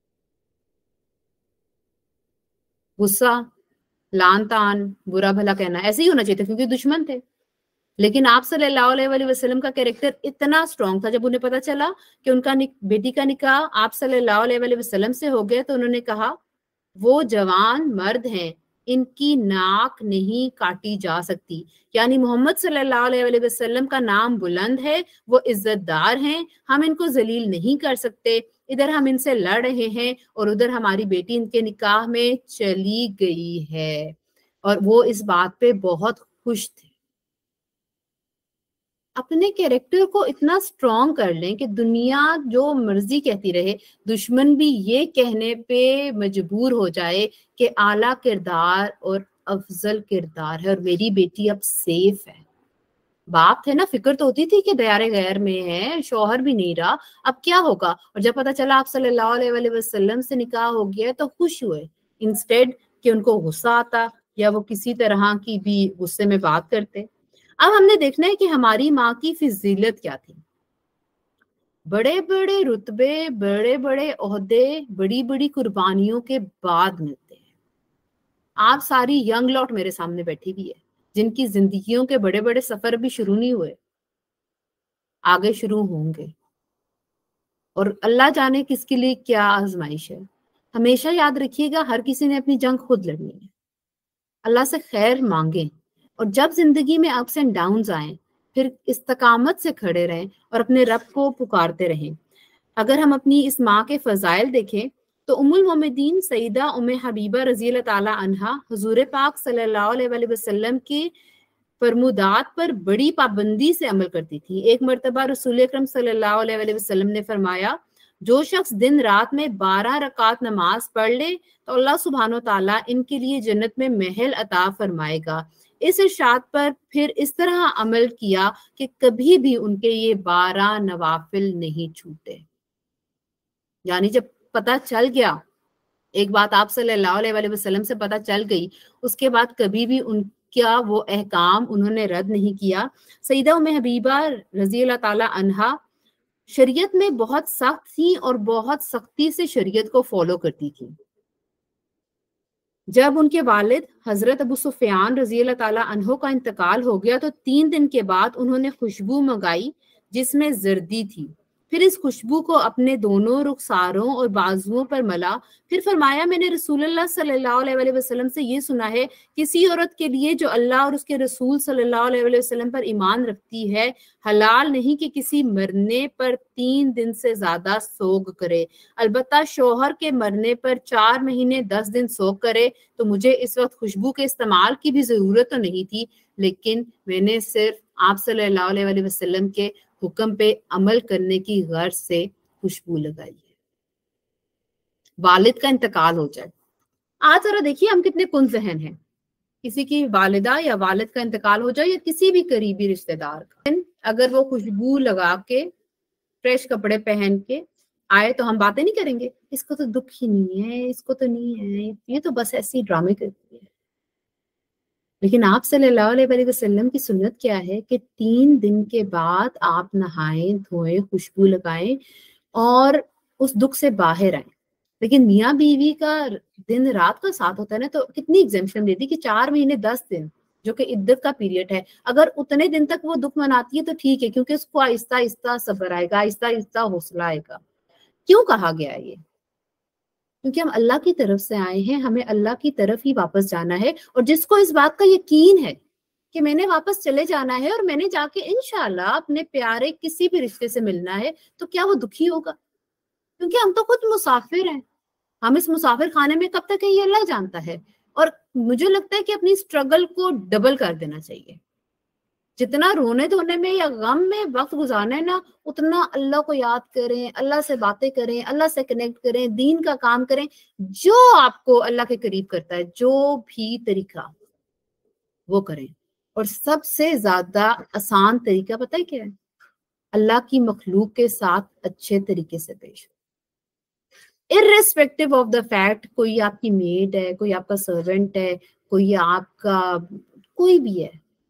غصہ، لان تان، برا بھلا کہنا، ایسے ہی ہونا چاہیے تھا کیونکہ دشمن تھے۔ لیکن آپ صلی اللہ علیہ وآلہ وسلم کا کیریکٹر اتنا سٹرونگ تھا، جب انہیں پتا چلا کہ ان کا بیٹی کا نکاح آپ صلی اللہ علیہ وآلہ وسلم سے ہو گیا تو انہوں نے کہا وہ جوان مرد ہیں، ان کی ناک نہیں کاٹی جا سکتی، یعنی محمد صلی اللہ علیہ وآلہ وسلم کا نام بلند ہے، وہ عزت دار ہیں، ہم ان کو ذلیل نہیں کر سکتے، ادھر ہم ان سے لڑ رہے ہیں اور ادھر ہماری بیٹی ان کے نکاح میں چلی گئی ہے، اور وہ اس بات پہ بہت خوش تھے۔ اپنے کیریکٹر کو اتنا سٹرونگ کر لیں کہ دنیا جو مرضی کہتی رہے، دشمن بھی یہ کہنے پہ مجبور ہو جائے کہ اعلیٰ کردار اور افضل کردار ہے اور میری بیٹی اب سیف ہے۔ باپ تھے نا، فکر تو ہوتی تھی کہ دیار غیر میں ہے، شوہر بھی نہیں رہا، اب کیا ہوگا؟ اور جب پتا چلا آپ صلی اللہ علیہ وآلہ وسلم سے نکاح ہو گیا تو خوش ہوئے، انسٹیڈ کہ ان کو غصہ آتا یا وہ کسی طرح کی بھی غصے میں بات کرتے۔ اب ہم نے دیکھنا ہے کہ ہماری ماں کی فضیلت کیا تھی۔ بڑے بڑے رتبے، بڑے بڑے عہدے، بڑی بڑی قربانیوں کے بعد ملتے ہیں۔ آپ ساری ینگ لاٹ میرے سامنے بیٹھی بھی ہے جن کی زندگیوں کے بڑے بڑے سفر بھی شروع نہیں ہوئے، آگے شروع ہوں گے، اور اللہ جانے کس کے لیے کیا آزمائش ہے۔ ہمیشہ یاد رکھیے گا ہر کسی نے اپنی جنگ خود لڑنی ہے۔ اللہ سے خیر مانگیں، اور جب زندگی میں اپس اینڈ ڈاؤنز آئیں پھر استقامت سے کھڑے رہیں اور اپنے رب کو پکارتے رہیں۔ اگر ہم اپنی اس ماں کے فضائل دیکھیں تو ام المومنین سیدہ ام حبیبہ رضی اللہ تعالی عنہا حضور پاک صلی اللہ علیہ وآلہ وسلم کی فرمودات پر بڑی پابندی سے عمل کرتی تھی۔ ایک مرتبہ رسول اکرم صلی اللہ علیہ وآلہ وسلم نے فرمایا جو شخص دن رات میں 12 رکعت نماز پڑھ لے تو اللہ سبحانہ و تعالیٰ ان کے لیے جنت میں محل عطا فرمائے گا۔ اس ارشاد پر پھر اس طرح عمل کیا کہ کبھی بھی ان کے یہ 12 نوافل نہیں چھوٹے۔ یعنی جب پتہ چل گیا، ایک بات آپ صلی اللہ علیہ وآلہ وسلم سے پتہ چل گئی، اس کے بعد کبھی بھی ان کیا وہ احکام انہوں نے رد نہیں کیا۔ سیدہ ام حبیبہ رضی اللہ تعالی عنہا شریعت میں بہت سخت تھی اور بہت سختی سے شریعت کو فالو کرتی تھی۔ جب ان کے والد حضرت ابو سفیان رضی اللہ تعالیٰ عنہ کا انتقال ہو گیا تو 3 دن کے بعد انہوں نے خوشبو منگائی جس میں زردی تھی، پھر اس خوشبو کو اپنے دونوں رخساروں اور بازوؤں پر ملا، پھر فرمایا میں نے رسول اللہ صلی اللہ علیہ وآلہ وسلم سے یہ سنا ہے کسی عورت کے لیے جو اللہ اور اس کے رسول صلی اللہ علیہ وآلہ وسلم پر ایمان رکھتی ہے حلال نہیں کہ کسی مرنے پر 3 دن سے زیادہ سوگ کرے، البتہ شوہر کے مرنے پر 4 مہینے 10 دن سوگ کرے۔ تو مجھے اس وقت خوشبو کے استعمال کی بھی ضرورت تو نہیں تھی، لیکن میں نے صرف آپ صلی اللہ علیہ وآلہ وسلم کے حکم پہ عمل کرنے کی غرض سے خوشبو لگائی ہے۔ والد کا انتقال ہو جائے، آج ذرا دیکھیے ہم کتنے کن ذہن ہیں، کسی کی والدہ یا والد کا انتقال ہو جائے یا کسی بھی قریبی رشتہ دار کا، اگر وہ خوشبو لگا کے فریش کپڑے پہن کے آئے تو ہم باتیں نہیں کریں گے، اس کو تو دکھ ہی نہیں ہے، اس کو تو نہیں ہے، یہ تو بس ایسی ڈرامے کرتی ہے۔ لیکن آپ صلی اللہ علیہ وآلہ وسلم کی سنت کیا ہے کہ 3 دن کے بعد آپ نہائیں دھوئیں، خوشبو لگائیں اور اس دکھ سے باہر آئیں۔ لیکن میاں بیوی کا دن رات کا ساتھ ہوتا ہے نا، تو کتنی ایگزمپشن دیتی کہ 4 مہینے 10 دن، جو کہ عدت کا پیریڈ ہے. اگر اتنے دن تک وہ دکھ مناتی ہے تو ٹھیک ہے، کیونکہ اس کو آہستہ آہستہ صبر آئے گا، آہستہ آہستہ حوصلہ آئے گا. کیوں کہا گیا یہ؟ کیونکہ ہم اللہ کی طرف سے آئے ہیں، ہمیں اللہ کی طرف ہی واپس جانا ہے. اور جس کو اس بات کا یقین ہے کہ میں نے واپس چلے جانا ہے اور میں نے جا کے انشاءاللہ اپنے پیارے کسی بھی رشتے سے ملنا ہے، تو کیا وہ دکھی ہوگا؟ کیونکہ ہم تو خود مسافر ہیں. ہم اس مسافر خانے میں کب تک ہے یہ اللہ جانتا ہے. اور مجھے لگتا ہے کہ اپنی اسٹرگل کو ڈبل کر دینا چاہیے. جتنا رونے دھونے میں یا غم میں وقت گزارنا ہے نا، اتنا اللہ کو یاد کریں، اللہ سے باتیں کریں، اللہ سے کنیکٹ کریں، دین کا کام کریں، جو آپ کو اللہ کے قریب کرتا ہے، جو بھی طریقہ وہ کریں. اور سب سے زیادہ آسان طریقہ پتہ ہے کیا ہے؟ اللہ کی مخلوق کے ساتھ اچھے طریقے سے پیش. irrespective of the fact کوئی آپ کی میڈ ہے، کوئی آپ کا سرونٹ ہے، کوئی آپ کا کوئی بھی ہے.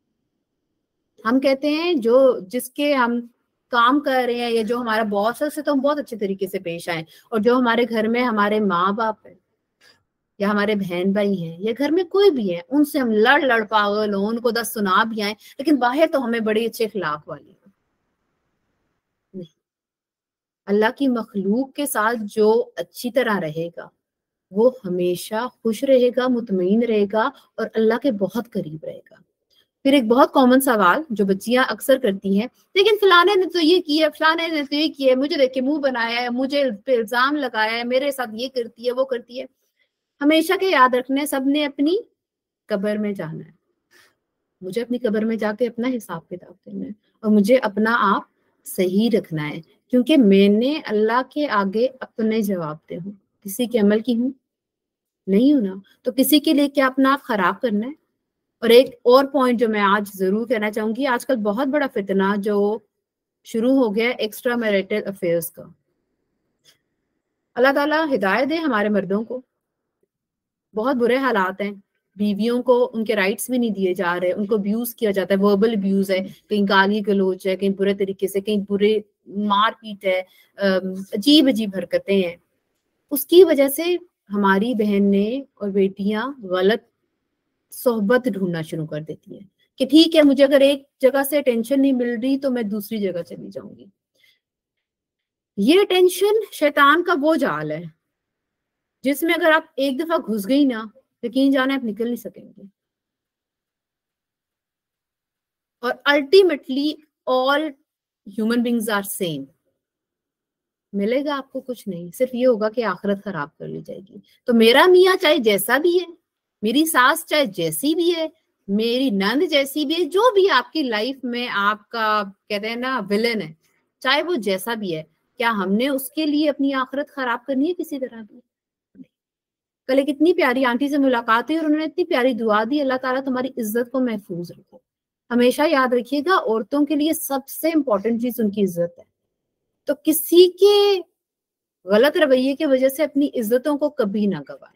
ہم کہتے ہیں جو جس کے ہم کام کر رہے ہیں یا جو ہمارا باس ہے اس سے تو ہم بہت اچھے طریقے سے پیش آئیں. اور جو ہمارے گھر میں ہمارے ماں باپ ہیں یا ہمارے بہن بھائی ہیں یا گھر میں کوئی بھی ہے، ان سے ہم لڑ پاگل ہوں، ان کو 10 سنا بھی آئیں، لیکن باہر تو ہمیں بڑے اچھے اخلاق والی ہوں. نہیں، اللہ کی مخلوق کے ساتھ جو اچھی طرح رہے گا وہ ہمیشہ خوش رہے گا، مطمئن رہے گا اور اللہ کے بہت قریب رہے گا. پھر ایک بہت کامن سوال جو بچیاں اکثر کرتی ہیں، لیکن فلانے نے تو یہ کیا، فلانے نے تو یہ کیا، مجھے دیکھ کے منہ بنایا ہے، مجھے پہ الزام لگایا ہے، میرے ساتھ یہ کرتی ہے وہ کرتی ہے. ہمیشہ کے یاد رکھنا، سب نے اپنی قبر میں جانا ہے. مجھے اپنی قبر میں جا کے اپنا حساب کتاب کرنا ہے اور مجھے اپنا آپ صحیح رکھنا ہے، کیونکہ میں نے اللہ کے آگے اپنے جواب دے ہوں. کسی کے عمل کی ہوں نہیں ہوں نا، تو کسی کے لیے کیا اپنا آپ خراب کرنا ہے. اور ایک اور پوائنٹ جو میں آج ضرور کہنا چاہوں گی، آج کل بہت بڑا فتنہ جو شروع ہو گیا ایکسٹرا میریٹل افیئرس کا. اللہ تعالیٰ ہدایت دے ہمارے مردوں کو. بہت برے حالات ہیں، بیویوں کو ان کے رائٹس بھی نہیں دیے جا رہے، ان کو ابیوز کیا جاتا ہے، وربل ابیوز ہے، کہیں گالی گلوچ ہے، کہیں برے طریقے سے، کہیں برے مار پیٹ ہے، عجیب عجیب حرکتیں ہیں. اس کی وجہ سے ہماری بہن نے اور بیٹیاں غلط صحبت ڈھونڈنا شروع کر دیتی ہیں کہ ٹھیک ہے مجھے اگر ایک جگہ سے اٹینشن نہیں مل رہی تو میں دوسری جگہ چلی جاؤں گی. یہ اٹینشن شیطان کا وہ جال ہے جس میں اگر آپ ایک دفعہ گھس گئی نا، یقین جانا آپ نکل نہیں سکیں گے. اور ultimately all human beings are same. ملے گا آپ کو کچھ نہیں، صرف یہ ہوگا کہ آخرت خراب کر لی جائے گی. تو میرا میاں چاہے جیسا بھی ہے، میری ساس چاہے جیسی بھی ہے، میری نند جیسی بھی ہے، جو بھی آپ کی لائف میں آپ کا کہتے ہیں نا ولن ہے، چاہے وہ جیسا بھی ہے، کیا ہم نے اس کے لیے اپنی آخرت خراب کرنی ہے کسی طرح بھی؟ کل ایک اتنی پیاری آنٹی سے ملاقات ہوئی اور انہوں نے اتنی پیاری دعا دی، اللہ تعالیٰ تمہاری عزت کو محفوظ رکھو. ہمیشہ یاد رکھیے گا عورتوں کے لیے سب سے امپورٹنٹ چیز ان کی عزت ہے. تو کسی کے غلط رویے کی وجہ سے اپنی عزتوں کو کبھی نہ گوائیں.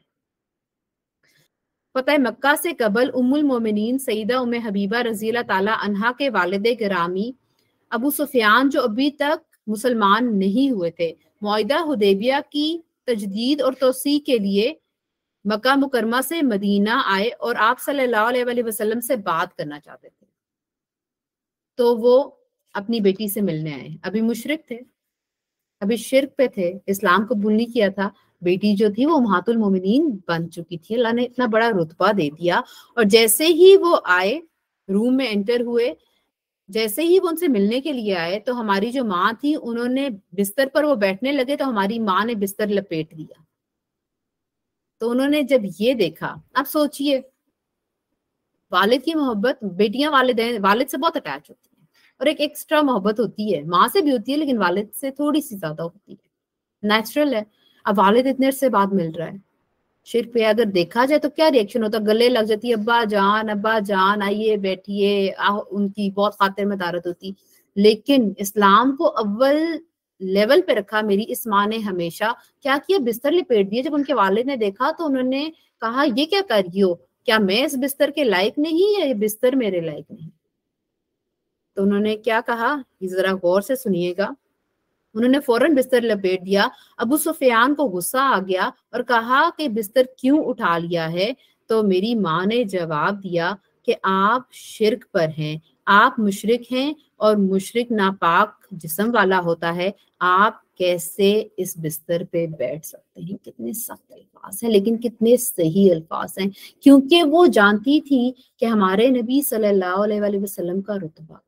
فتح مکہ سے قبل ام المومنین سیدہ ام حبیبہ رضی اللہ تعالی عنہا کے والد گرامی ابو سفیان جو ابھی تک مسلمان نہیں ہوئے تھے، معاہدہ حدیبیہ کی تجدید اور توسیع کے لیے مکہ مکرمہ سے مدینہ آئے اور آپ صلی اللہ علیہ وسلم سے بات کرنا چاہتے تھے. تو وہ اپنی بیٹی سے ملنے آئے. ابھی مشرک تھے، ابھی شرک پہ تھے، اسلام قبول نہیں کیا تھا. بیٹی جو تھی وہ امہات المومنین بن چکی تھی. اللہ نے اتنا بڑا رتبہ دے دیا. اور جیسے ہی وہ آئے، روم میں انٹر ہوئے، جیسے ہی وہ ان سے ملنے کے لیے آئے تو ہماری جو ماں تھی انہوں نے بستر پر وہ بیٹھنے لگے تو ہماری ماں نے بستر لپیٹ دیا. تو انہوں نے جب یہ دیکھا، اب سوچئے والد کی محبت، بیٹیاں والد سے بہت اٹیچ ہوتی ہیں اور ایک ایکسٹرا محبت ہوتی ہے، ماں سے بھی ہوتی ہے لیکن والد سے تھوڑی سی زیادہ ہوتی ہے، نیچرل ہے. اب والد اتنے سے بعد مل رہا ہے، شرک پہ اگر دیکھا جائے تو کیا ریئیکشن ہوتا، گلے لگ جاتی، ابا جان آئیے بیٹھیے، ان کی بہت خاطر مدارت ہوتی. لیکن اسلام کو اول لیول پہ رکھا میری اس ماں نے ہمیشہ. کیا کیا؟ بستر لپیٹ دیے. جب ان کے والد نے دیکھا تو انہوں نے کہا یہ کیا کر رہی ہو، کیا میں اس بستر کے لائق نہیں یا یہ بستر میرے لائق نہیں؟ تو انہوں نے کیا کہا، یہ ذرا غور سے سنیے گا. انہوں نے فوراً بستر لپیٹ دیا. ابو سفیان کو غصہ آ گیا اور کہا کہ بستر کیوں اٹھا لیا ہے؟ تو میری ماں نے جواب دیا کہ آپ شرک پر ہیں، آپ مشرک ہیں اور مشرک ناپاک جسم والا ہوتا ہے، آپ کیسے اس بستر پہ بیٹھ سکتے ہیں؟ کتنے سخت الفاظ ہیں لیکن کتنے صحیح الفاظ ہیں، کیونکہ وہ جانتی تھی کہ ہمارے نبی صلی اللہ علیہ وآلہ وسلم کا رتبہ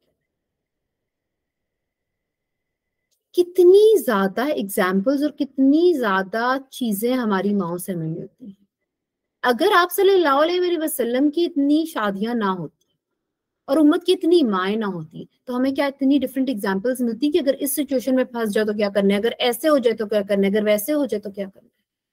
کتنی زیادہ ایگزامپلز اور کتنی زیادہ چیزیں ہماری ماؤں سے ہمیں ملتی ہیں۔ اگر آپ صلی اللہ علیہ وآلہ وسلم کی اتنی شادیاں نہ ہوتی اور امت کی اتنی مائیں نہ ہوتی تو ہمیں کیا اتنی ڈفرینٹ ایگزامپلز ملتی کہ اگر اس سچویشن میں پھنس جاؤ تو کیا کرنا ہے، اگر ایسے ہو جائے تو کیا کرنا ہے، اگر ویسے ہو جائے تو کیا کرنا ہے،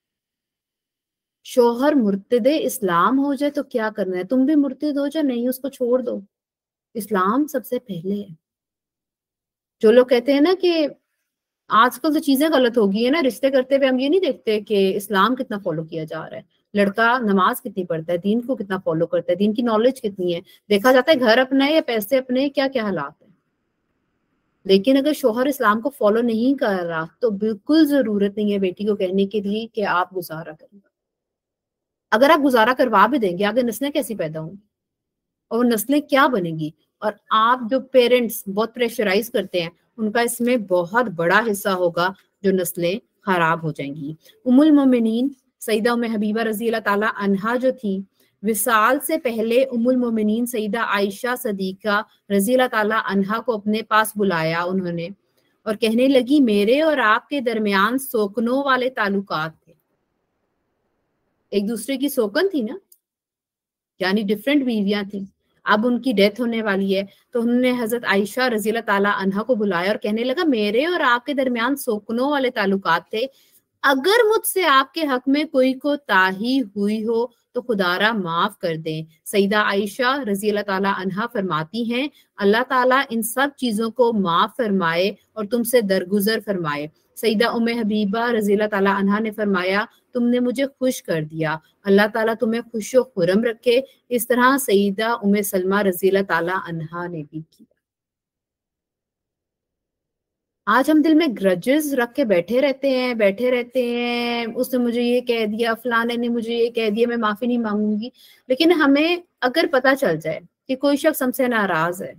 شوہر مرتد اسلام ہو جائے تو کیا کرنا ہے، تم بھی مرتد ہو جائے نہیں، اس کو چھوڑ دو، اسلام سب سے پہلے ہے۔ جو لوگ کہتے ہیں نا کہ آج کل تو چیزیں غلط ہو گئی ہے نا، رشتے کرتے ہوئے ہم یہ نہیں دیکھتے کہ اسلام کتنا فالو کیا جا رہا ہے، لڑکا نماز کتنی پڑھتا ہے، دین کو کتنا فالو کرتا ہے، دین کی نالج کتنی ہے، دیکھا جاتا ہے گھر اپنا ہے یا پیسے اپنے ہیں، کیا کیا حالات ہیں۔ لیکن اگر شوہر اسلام کو فالو نہیں کر رہا تو بالکل ضرورت نہیں ہے بیٹی کو کہنے کے لیے کہ آپ گزارا کریں۔ اگر آپ گزارا کروا بھی دیں گے آگے نسلیں کیسی پیدا ہوں گی اور وہ نسلیں کیا بنے گی، اور آپ جو پیرنٹس بہت پریشرائز کرتے ہیں ان کا اس میں بہت بڑا حصہ ہوگا جو نسلیں خراب ہو جائیں گی۔ ام المومنین سیدہ ام حبیبہ رضی اللہ تعالی عنہا جو تھی، وصال سے پہلے ام المومنین سیدہ عائشہ صدیقہ رضی اللہ تعالی عنہا کو اپنے پاس بلایا انہوں نے اور کہنے لگی میرے اور آپ کے درمیان سوکنوں والے تعلقات تھے، ایک دوسرے کی سوکن تھی نا، یعنی ڈفرینٹ بیویاں تھیں، اب ان کی ڈیتھ ہونے والی ہے تو انہوں نے حضرت عائشہ رضی اللہ تعالی عنہا کو بلایا اور کہنے لگا میرے اور آپ کے درمیان سوکنوں والے تعلقات تھے، اگر مجھ سے آپ کے حق میں کوئی کوتاہی ہوئی ہو تو خدا را معاف کر دیں۔ سیدہ عائشہ رضی اللہ تعالی عنہا فرماتی ہیں اللہ تعالیٰ ان سب چیزوں کو معاف فرمائے اور تم سے درگزر فرمائے۔ سیدہ ام حبیبہ رضی اللہ تعالی عنہا نے فرمایا تم نے مجھے خوش کر دیا، اللہ تعالیٰ تمہیں خوش و خرم رکھے۔ اس طرح سیدہ ام سلمہ رضی اللہ تعالی عنہا نے بھی کیا۔ آج ہم دل میں گرجز رکھ کے بیٹھے رہتے ہیں، اس نے مجھے یہ کہہ دیا، فلانے نے مجھے یہ کہہ دیا، میں معافی نہیں مانگوں گی۔ لیکن ہمیں اگر پتہ چل جائے کہ کوئی شخص ہم سے ناراض ہے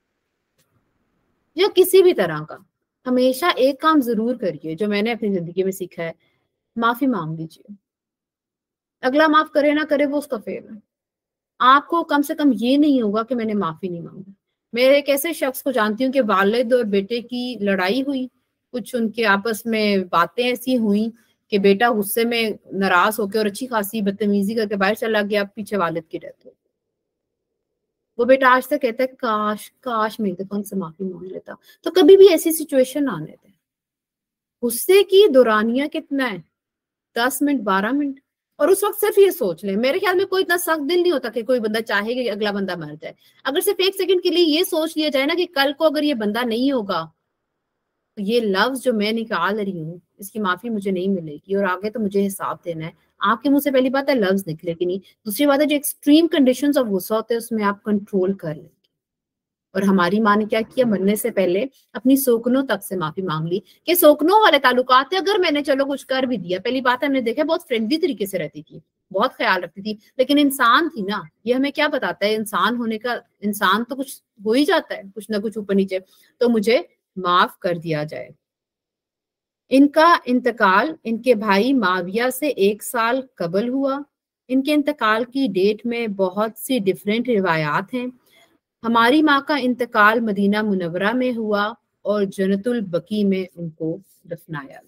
یا کسی بھی طرح کا، ہمیشہ ایک کام ضرور کریے جو میں نے اپنی زندگی میں سیکھا ہے، معافی مانگ لیجیے۔ اگلا معاف کرے نہ کرے وہ اس کا فیل ہے، آپ کو کم سے کم یہ نہیں ہوگا کہ میں نے معافی نہیں مانگی۔ میں ایک ایسے شخص کو جانتی ہوں کہ والد اور بیٹے کی لڑائی ہوئی، کچھ ان کے آپس میں باتیں ایسی ہوئیں کہ بیٹا غصے میں ناراض ہو کے اور اچھی خاصی بدتمیزی کر کے باہر چلا گیا، پیچھے والد کی ڈیتھ ہو۔ وہ بیٹا آج تک کہتا ہے کاش میں ایک دفعہ ان سے معافی مانگ لیتا۔ تو کبھی بھی ایسی سچویشن آنے دیں۔ غصے کی دورانیہ کتنا ہے؟ 10 منٹ 12 منٹ، اور اس وقت صرف یہ سوچ لیں، میرے خیال میں کوئی اتنا سخت دل نہیں ہوتا کہ کوئی بندہ چاہے کہ اگلا بندہ مر جائے۔ اگر صرف ایک سیکنڈ کے لیے یہ سوچ لیا جائے نا کہ کل کو اگر یہ بندہ نہیں ہوگا تو یہ لفظ جو میں نکال رہی ہوں اس کی معافی مجھے نہیں ملے گی اور آگے تو مجھے حساب دینا ہے۔ آپ کے منہ سے پہلی بات ہے لفظ نکلے گی نہیں، دوسری بات ہے جو ایکسٹریم کنڈیشنز آف غصہ ہوتے ہیں اس میں آپ کنٹرول کر لیں گے۔ اور ہماری ماں نے کیا کیا، مرنے سے پہلے اپنی سوکنوں تک سے معافی مانگ لی کہ سوکنوں والے تعلقات تھے، اگر میں نے چلو کچھ کر بھی دیا، پہلی بات ہے ہم نے دیکھا بہت فرینڈلی طریقے سے رہتی تھی، بہت خیال رکھتی تھی، لیکن انسان تھی نا، یہ ہمیں کیا بتاتا ہے انسان ہونے کا، انسان تو کچھ ہو ہی جاتا ہے کچھ نہ کچھ اوپر نیچے، تو مجھے معاف کر دیا جائے۔ ان کا انتقال ان کے بھائی معاویہ سے 1 سال قبل ہوا۔ ان کے انتقال کی ڈیٹ میں بہت سی ڈیفرنٹ روایات ہیں۔ ہماری ماں کا انتقال مدینہ منورہ میں ہوا اور جنت البقیع میں ان کو دفنایا۔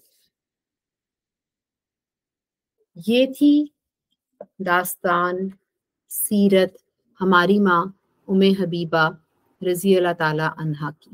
یہ تھی داستان سیرت ہماری ماں ام حبیبہ رضی اللہ تعالی عنہا کی۔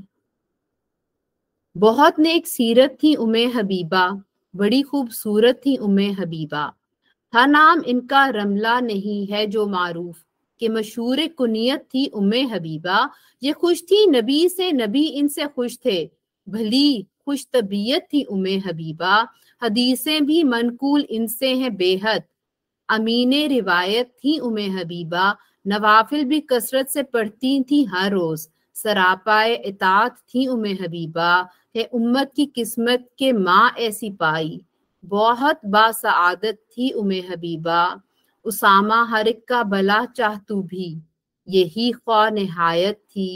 بہت نیک سیرت تھی ام حبیبہ، بڑی خوبصورت تھی ام حبیبہ، تھا نام ان کا رملہ نہیں ہے جو معروف، کہ مشہور کنیت تھی ام حبیبہ، یہ خوش تھی نبی سے نبی ان سے خوش تھے، بھلی خوش طبیعت تھی ام حبیبہ، حدیثیں بھی منقول ان سے ہیں بے حد، امین روایت تھی ام حبیبہ، نوافل بھی کثرت سے پڑھتی تھی ہر روز، سراپائے اطاعت تھی ام حبیبہ، ہے امت کی قسمت کے ماں ایسی پائی، بہت باسعادت تھی ام حبیبہ، اسامہ ہر ایک کا بھلا چاہ تو بھی، یہی خواہ نہایت تھی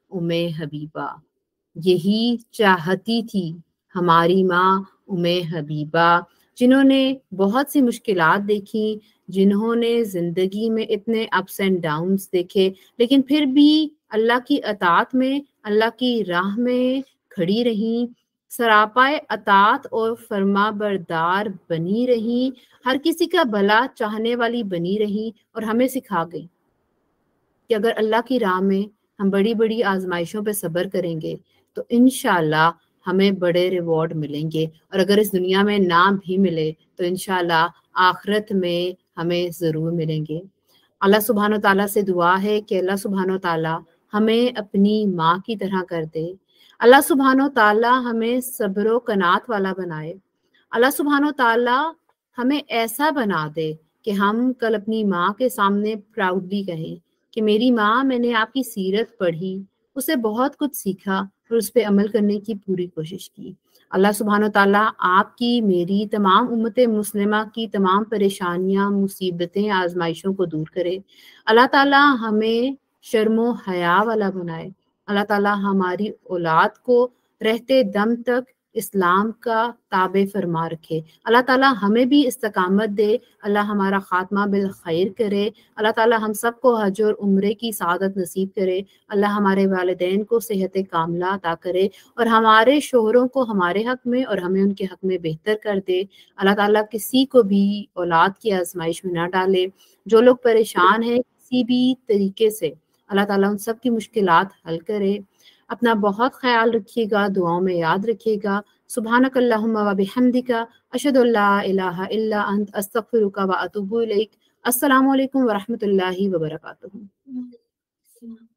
حبیبہ، یہی چاہتی تھی ہماری ماں حبیبہ، جنہوں نے بہت سی مشکلات دیکھی، جنہوں نے زندگی میں اتنے اپس اینڈ ڈاؤنس دیکھے، لیکن پھر بھی اللہ کی اطاعت میں، اللہ کی راہ میں کھڑی رہیں، سراپائے اطاعت اور فرما بردار بنی رہیں، ہر کسی کا بھلا چاہنے والی بنی رہیں، اور ہمیں سکھا گئی کہ اگر اللہ کی راہ میں ہم بڑی بڑی آزمائشوں پہ صبر کریں گے تو انشاءاللہ ہمیں بڑے ریوارڈ ملیں گے، اور اگر اس دنیا میں نہ بھی ملے تو انشاءاللہ آخرت میں ہمیں ضرور ملیں گے۔ اللہ سبحانہ و تعالیٰ سے دعا ہے کہ اللہ سبحانہ و تعالیٰ ہمیں اپنی ماں کی طرح کر دے، اللہ سبحانہ و تعالیٰ ہمیں صبر و قناعت والا بنائے، اللہ سبحانہ و تعالیٰ ہمیں ایسا بنا دے کہ ہم کل اپنی ماں کے سامنے پراؤڈلی کہیں کہ میری ماں، میں نے آپ کی سیرت پڑھی، اسے بہت کچھ سیکھا اور اس پہ عمل کرنے کی پوری کوشش کی۔ اللہ سبحانہ و تعالیٰ آپ کی، میری، تمام امت مسلمہ کی تمام پریشانیاں، مصیبتیں، آزمائشوں کو دور کرے۔ اللہ تعالیٰ ہمیں شرم و حیا والا بنائے۔ اللہ تعالیٰ ہماری اولاد کو رہتے دم تک اسلام کا تابع فرما رکھے۔ اللہ تعالیٰ ہمیں بھی استقامت دے، اللہ ہمارا خاتمہ بالخیر کرے، اللہ تعالیٰ ہم سب کو حج اور عمرے کی سعادت نصیب کرے، اللہ ہمارے والدین کو صحت کاملہ عطا کرے، اور ہمارے شوہروں کو ہمارے حق میں اور ہمیں ان کے حق میں بہتر کر دے۔ اللہ تعالیٰ کسی کو بھی اولاد کی آزمائش میں نہ ڈالے۔ جو لوگ پریشان ہیں کسی بھی طریقے سے، اللہ تعالیٰ ان سب کی مشکلات حل کرے۔ اپنا بہت خیال رکھیے گا، دعاؤں میں یاد رکھیے گا۔ سبحانک اللہم و بحمدک، اشہد ان لا الہ الا انت، استغفرک و اتوب الیک۔ السلام علیکم ورحمۃ اللہ وبرکاتہ۔